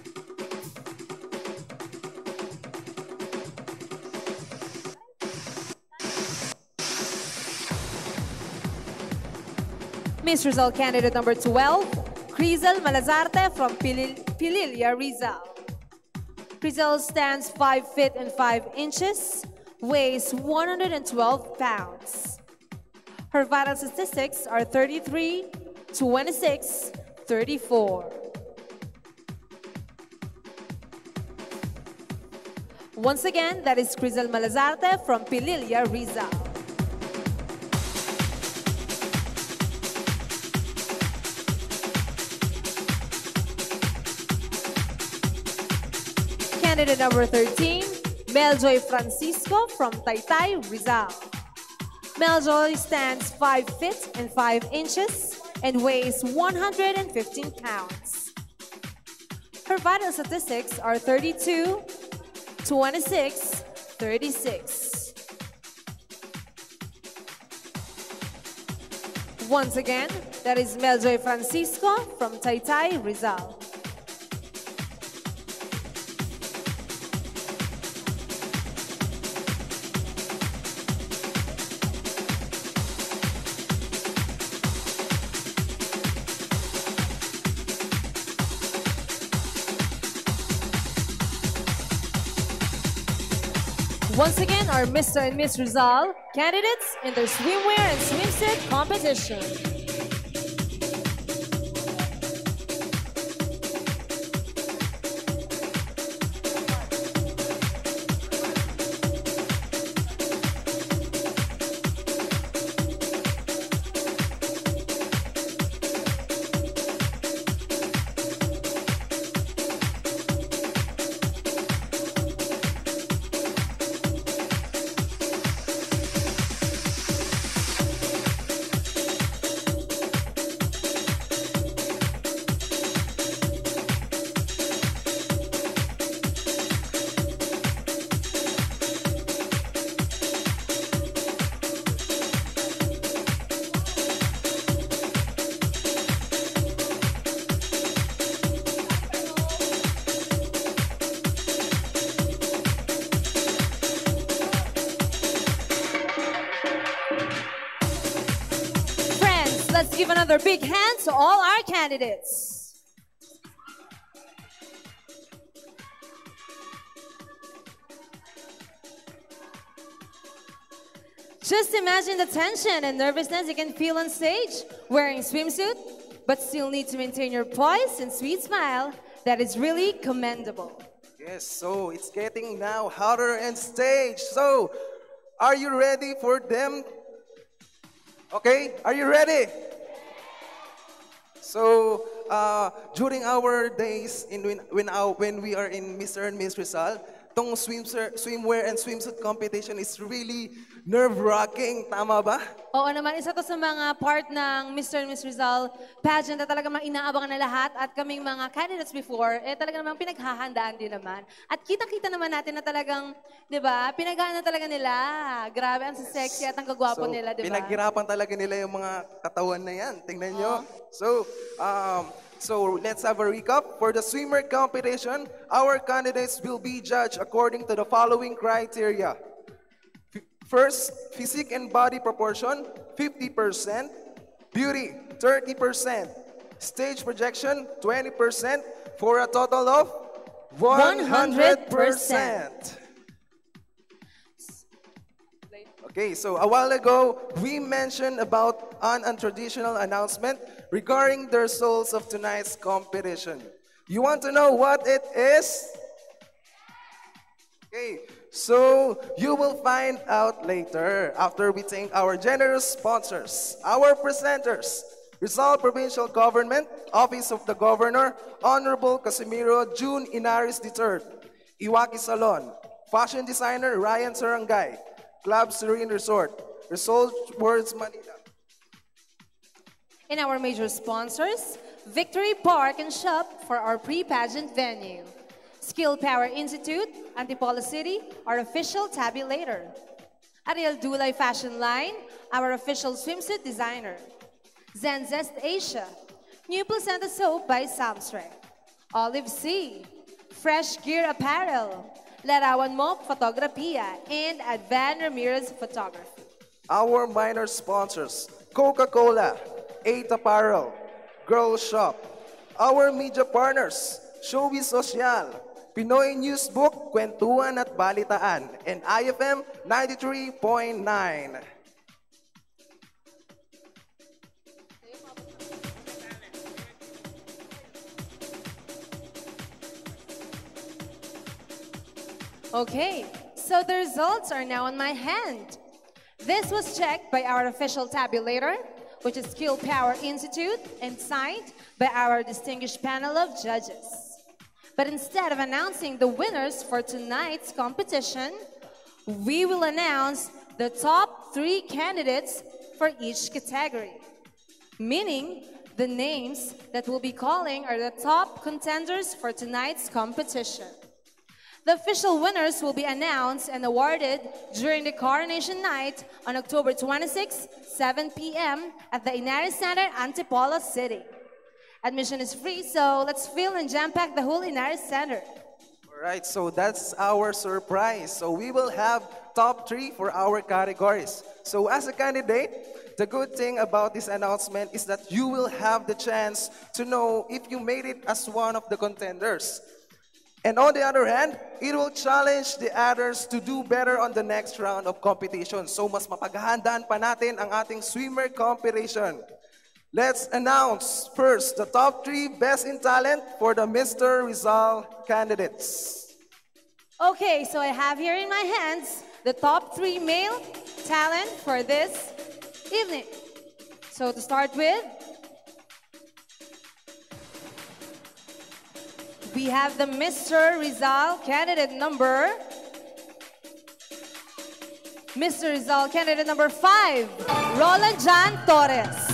Miss Rizal candidate number 12, Crizel Malazarte from Pililla, Rizal. Crizel stands 5 feet and 5 inches, weighs 112 pounds. Her vital statistics are 33, 26, 34. Once again, that is Crizel Malazarte from Pililla, Rizal. Candidate number 13, Meljoy Francisco from Taytay, Rizal. Meljoy stands 5 feet and 5 inches and weighs 115 pounds. Her vital statistics are 32, 26, 36. Once again, that is Meljoy Francisco from Taytay, Rizal. Once again, our Mr. and Miss Rizal candidates in their swimwear and swimsuit competition. Let's give another big hand to all our candidates. Just imagine the tension and nervousness you can feel on stage, wearing swimsuit, but still need to maintain your poise and sweet smile. That is really commendable. Yes, so it's getting now hotter on stage. So, are you ready for them? Okay, are you ready? So, during our days when we are in Mr. and Miss Rizal, tong swimwear and swimsuit competition is really nerve-wracking. Tama ba? Oo naman, isa to sa mga part ng Mr. and Miss Rizal pageant na talaga inaabangan na lahat at kaming mga candidates before, talaga namang pinaghahandaan din naman. At kita-kita naman natin na talagang, di ba, pinaghahandaan talaga nila. Grabe, ang sexy at ang kagwapo nila, di ba? Pinaghirapan talaga nila yung mga katawan na yan. Tingnan nyo. So let's have a recap. For the swimmer competition, our candidates will be judged according to the following criteria. First, physique and body proportion, 50%. Beauty, 30%. Stage projection, 20%. For a total of 100%. Okay, so a while ago, we mentioned about an untraditional announcement regarding the results of tonight's competition. You want to know what it is? Okay, so you will find out later after we thank our generous sponsors, our presenters, Rizal Provincial Government, Office of the Governor, Honorable Casimiro June Inaris III, Iwaki Salon, Fashion Designer Ryan Sarangay, Club Serene Resort, Resort Words Manila. And our major sponsors, Victory Park and Shop for our pre-pageant venue, Skill Power Institute, Antipolo City, our official tabulator, Ariel Dulay Fashion Line, our official swimsuit designer, Zen Zest Asia, New Placenta Soap by Samsrec, Olive Sea, Fresh Gear Apparel, Larawan Mo Fotografia, and Advan Ramirez Photography. Our minor sponsors, Coca-Cola, 8 Apparel, Girl Shop. Our media partners, Showbiz Social, Pinoy Newsbook, Kwentuhan at Balitaan, and IFM 93.9. Okay, so the results are now in my hand. This was checked by our official tabulator, which is Skill Power Institute, and signed by our distinguished panel of judges. But instead of announcing the winners for tonight's competition, we will announce the top 3 candidates for each category. Meaning, the names that we'll be calling are the top contenders for tonight's competition. The official winners will be announced and awarded during the coronation night on October 26, 7 p.m. at the Inaris Center, Antipolo City. Admission is free, so let's fill and jam-pack the whole Inaris Center. All right, so that's our surprise. So we will have top 3 for our categories. So as a candidate, the good thing about this announcement is that you will have the chance to know if you made it as one of the contenders. And on the other hand, it will challenge the others to do better on the next round of competition. So mas mapaghahandaan pa natin ang ating swimmer competition. Let's announce first the top 3 best in talent for the Mr. Rizal candidates. Okay, so I have here in my hands the top 3 male talent for this evening. So to start with, we have the Mr. Rizal candidate number number 5, Roland Jan Torres.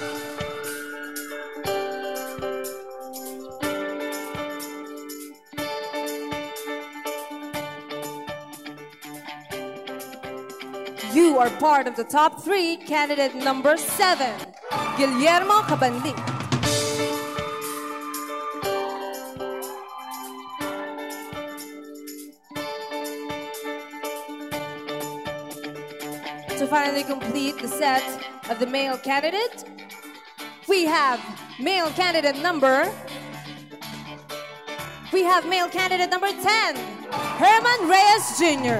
You are part of the top 3, candidate number 7, Guillermo Cabandic. To finally complete the set of the male candidate, we have male candidate number 10, Herman Reyes Jr.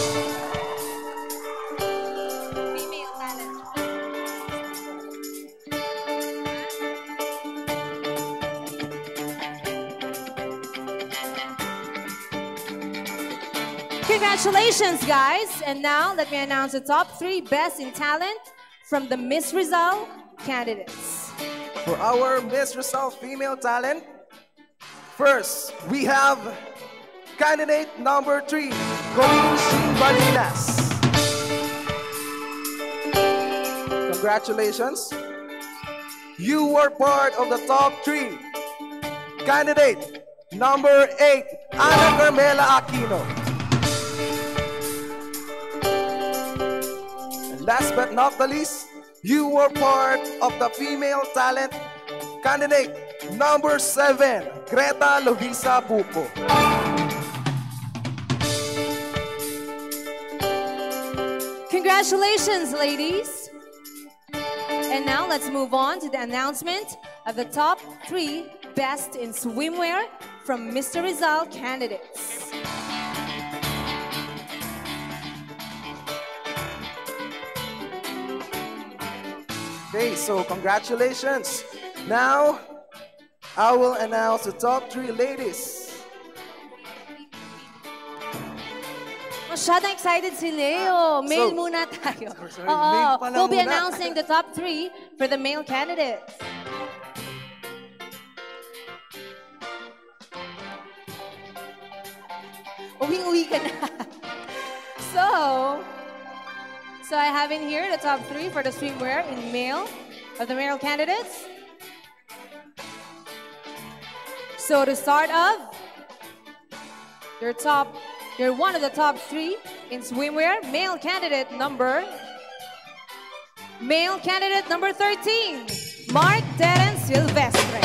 Congratulations, guys! And now, let me announce the top 3 best in talent from the Miss Rizal candidates. For our Miss Rizal female talent, first, we have candidate number 3, Colleen Sheen Balinas. Congratulations. You were part of the top 3. Candidate number 8, Ana Carmela Aquino. Last but not the least, you were part of the female talent. Candidate number 7, Greta Lovisa Buco. Congratulations, ladies! And now let's move on to the announcement of the top 3 best in swimwear from Mr. Rizal candidates. Okay, so congratulations. Now, I will announce the top 3 ladies. Masyadong excited si Leo. Male muna tayo. male pala We'll be muna. announcing the top 3 for the male candidates. Uwi-uwi ka na. So I have in here the top 3 for the swimwear in male of the male candidates. So to start off, you're one of the top 3 in swimwear, male candidate number 13, Mark Terence Silvestre.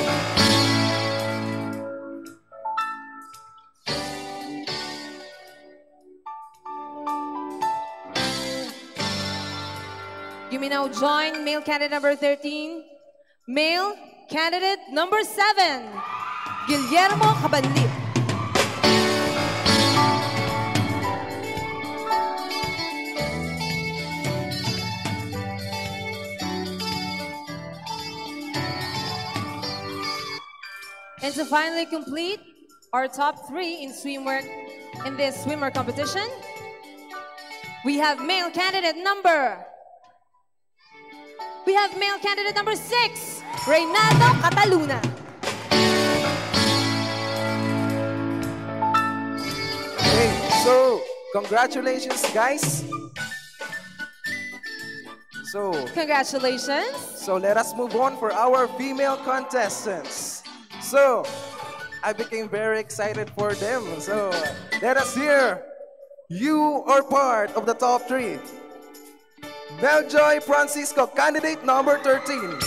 You may now join male candidate number 13, male candidate number 7, Guillermo Cabandic. And to finally complete our top 3 in swimwear in this swimmer competition, we have male candidate number 6, Reynaldo Cataluna. Okay, so congratulations, guys. Congratulations. So let us move on for our female contestants. So I became very excited for them. So let us hear. You are part of the top 3. Meljoy Francisco, candidate number 13.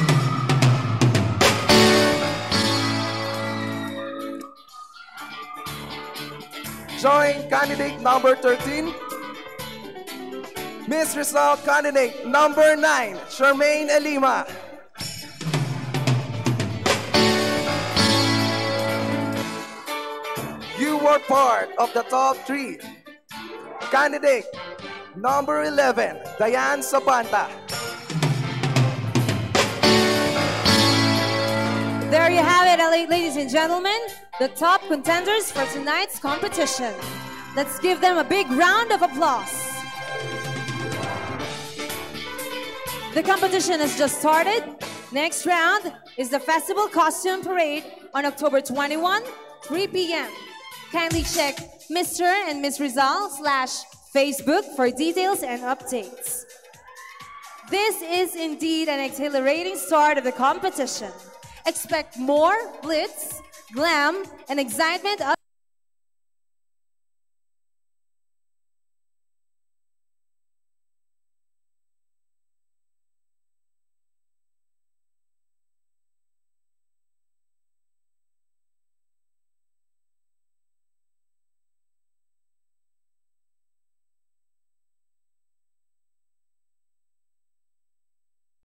Join candidate number 13. Miss Rizal candidate number 9, Charmaine Elima. part of the top 3. Candidate number 11, Diane Sabanta. There you have it, ladies and gentlemen, the top contenders for tonight's competition. Let's give them a big round of applause. The competition has just started. Next round is the Festival Costume Parade on October 21, 3 p.m. Kindly check Mr. and Miss Rizal /Facebook for details and updates. This is indeed an exhilarating start of the competition. Expect more blitz, glam, and excitement